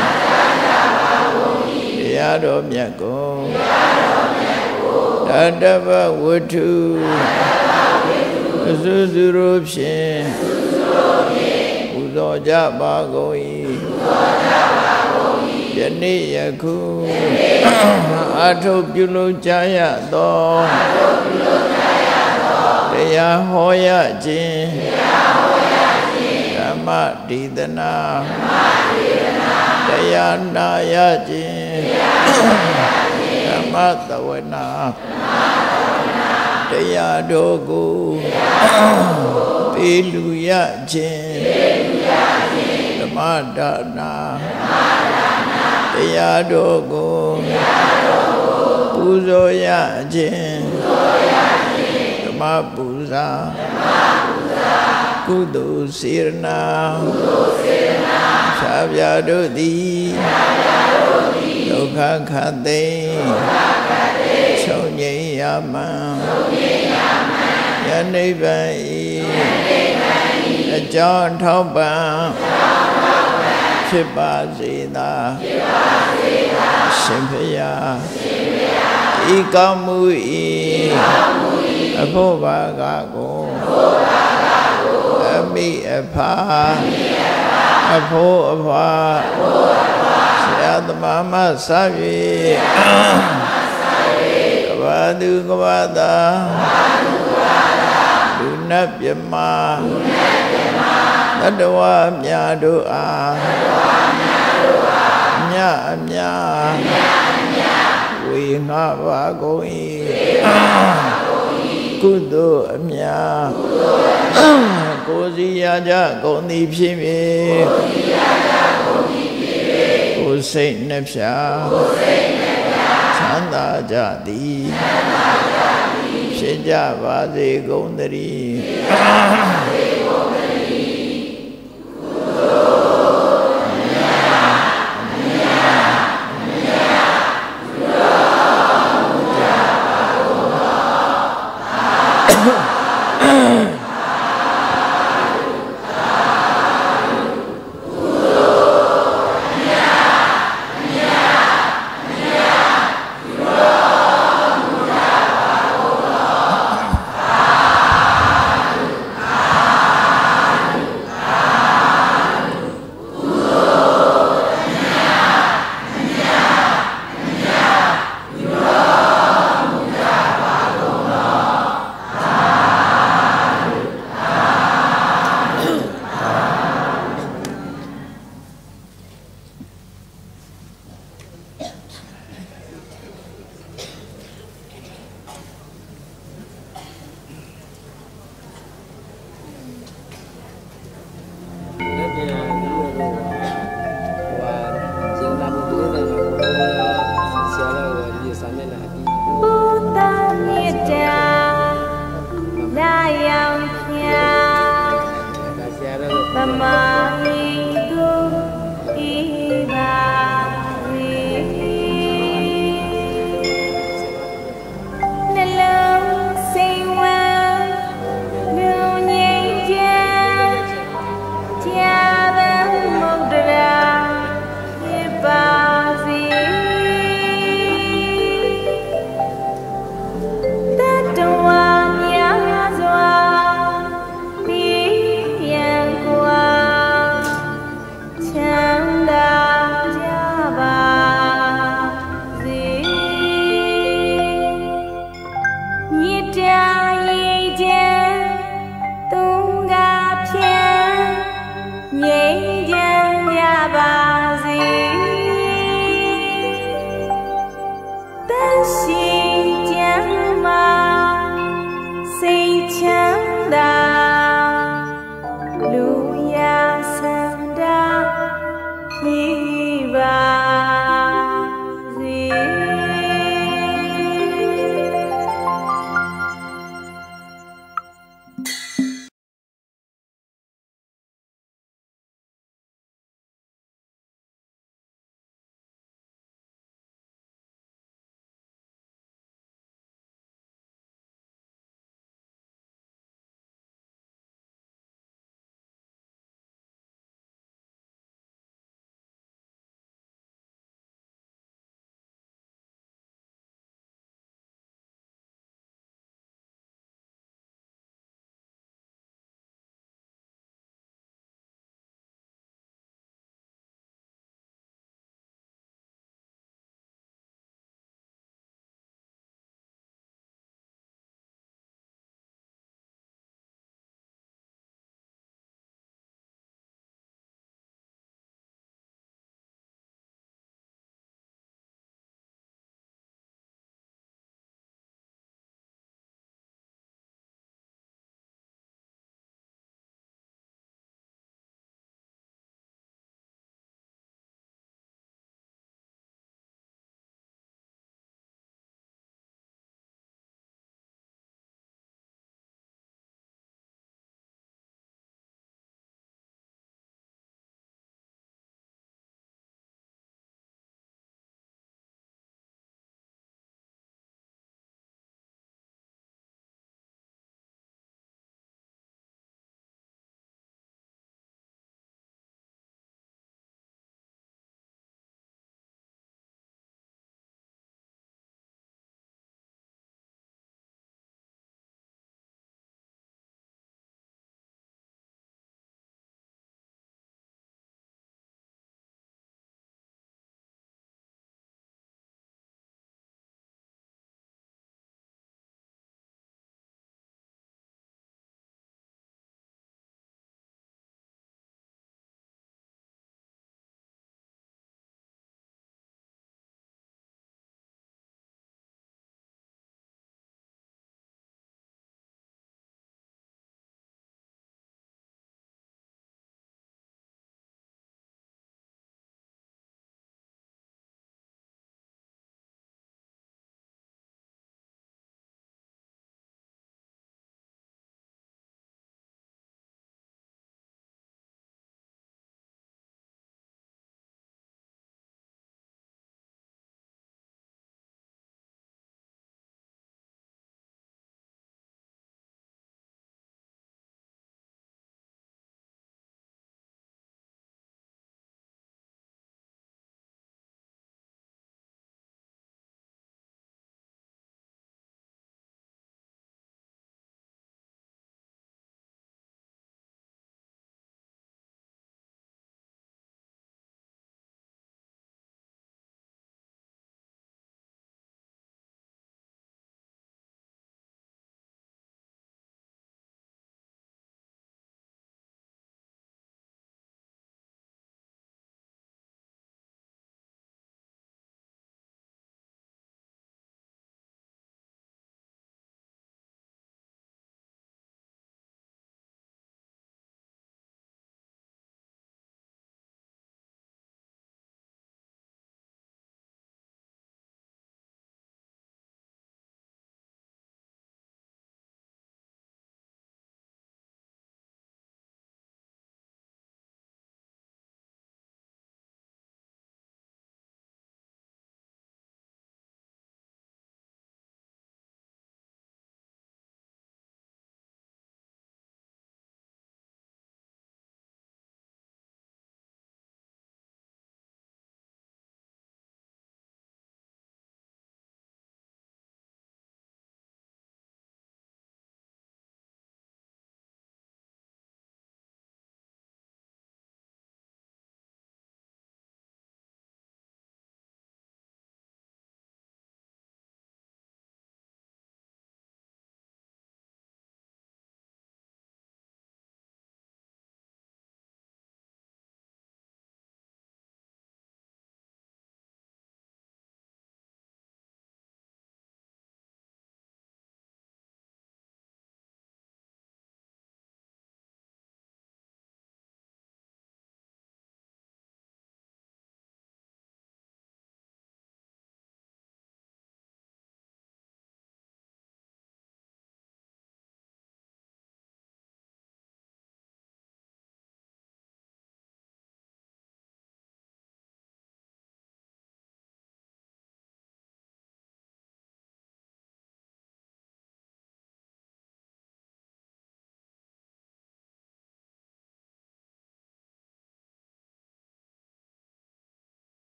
တရားတော်မြတ်ကိုတတ္တဝဝတ္ထုအစုစုတို့ဖြင့်ပူဇော်ကြပါကုန်၏ယနေ့ယခုအာထုပြုလုပ်ကြရသောတရားဟောရခြင်းဓမ္မဒေသနာတရားနာရခြင်းဓမ္မသဝနာတရားတော်ကိုပေးလူရခြင်းဓမ္မဒါနာတရားတော်ကိုပူဇော်ရခြင်းဓမ္မပူဇာကုသိုလ်စေရနာဖြာပြတို့သည်ဒုက္ခခတ်သိချုပ်ငြိမ်းရမှန်ယနိဗ္ဗာန်ဤအကြောင်းထောက်ပံ့ဖြစ်ပါစေသာရှင်ဖျားဤကောင်းမှုဤအဖို့ဘာကကိုအမိအဖာအဖို့အဖွာဆရာသမားမဆပ်၍ကဘာသူကဘာသာလူနတ်မြမတတဝမြတ်တို့အားမြတ်အမြတ်ဝေငှပါကုန်၏ကုသိုလ်အမြတ်ကိုယ်စီရကြကုန်သည်ဖြစ်၍ကိုယ်စိတ်နှဖျားချမ်းသာကြသည်ဖြစ်ကြပါစေကုန်သတည်း担心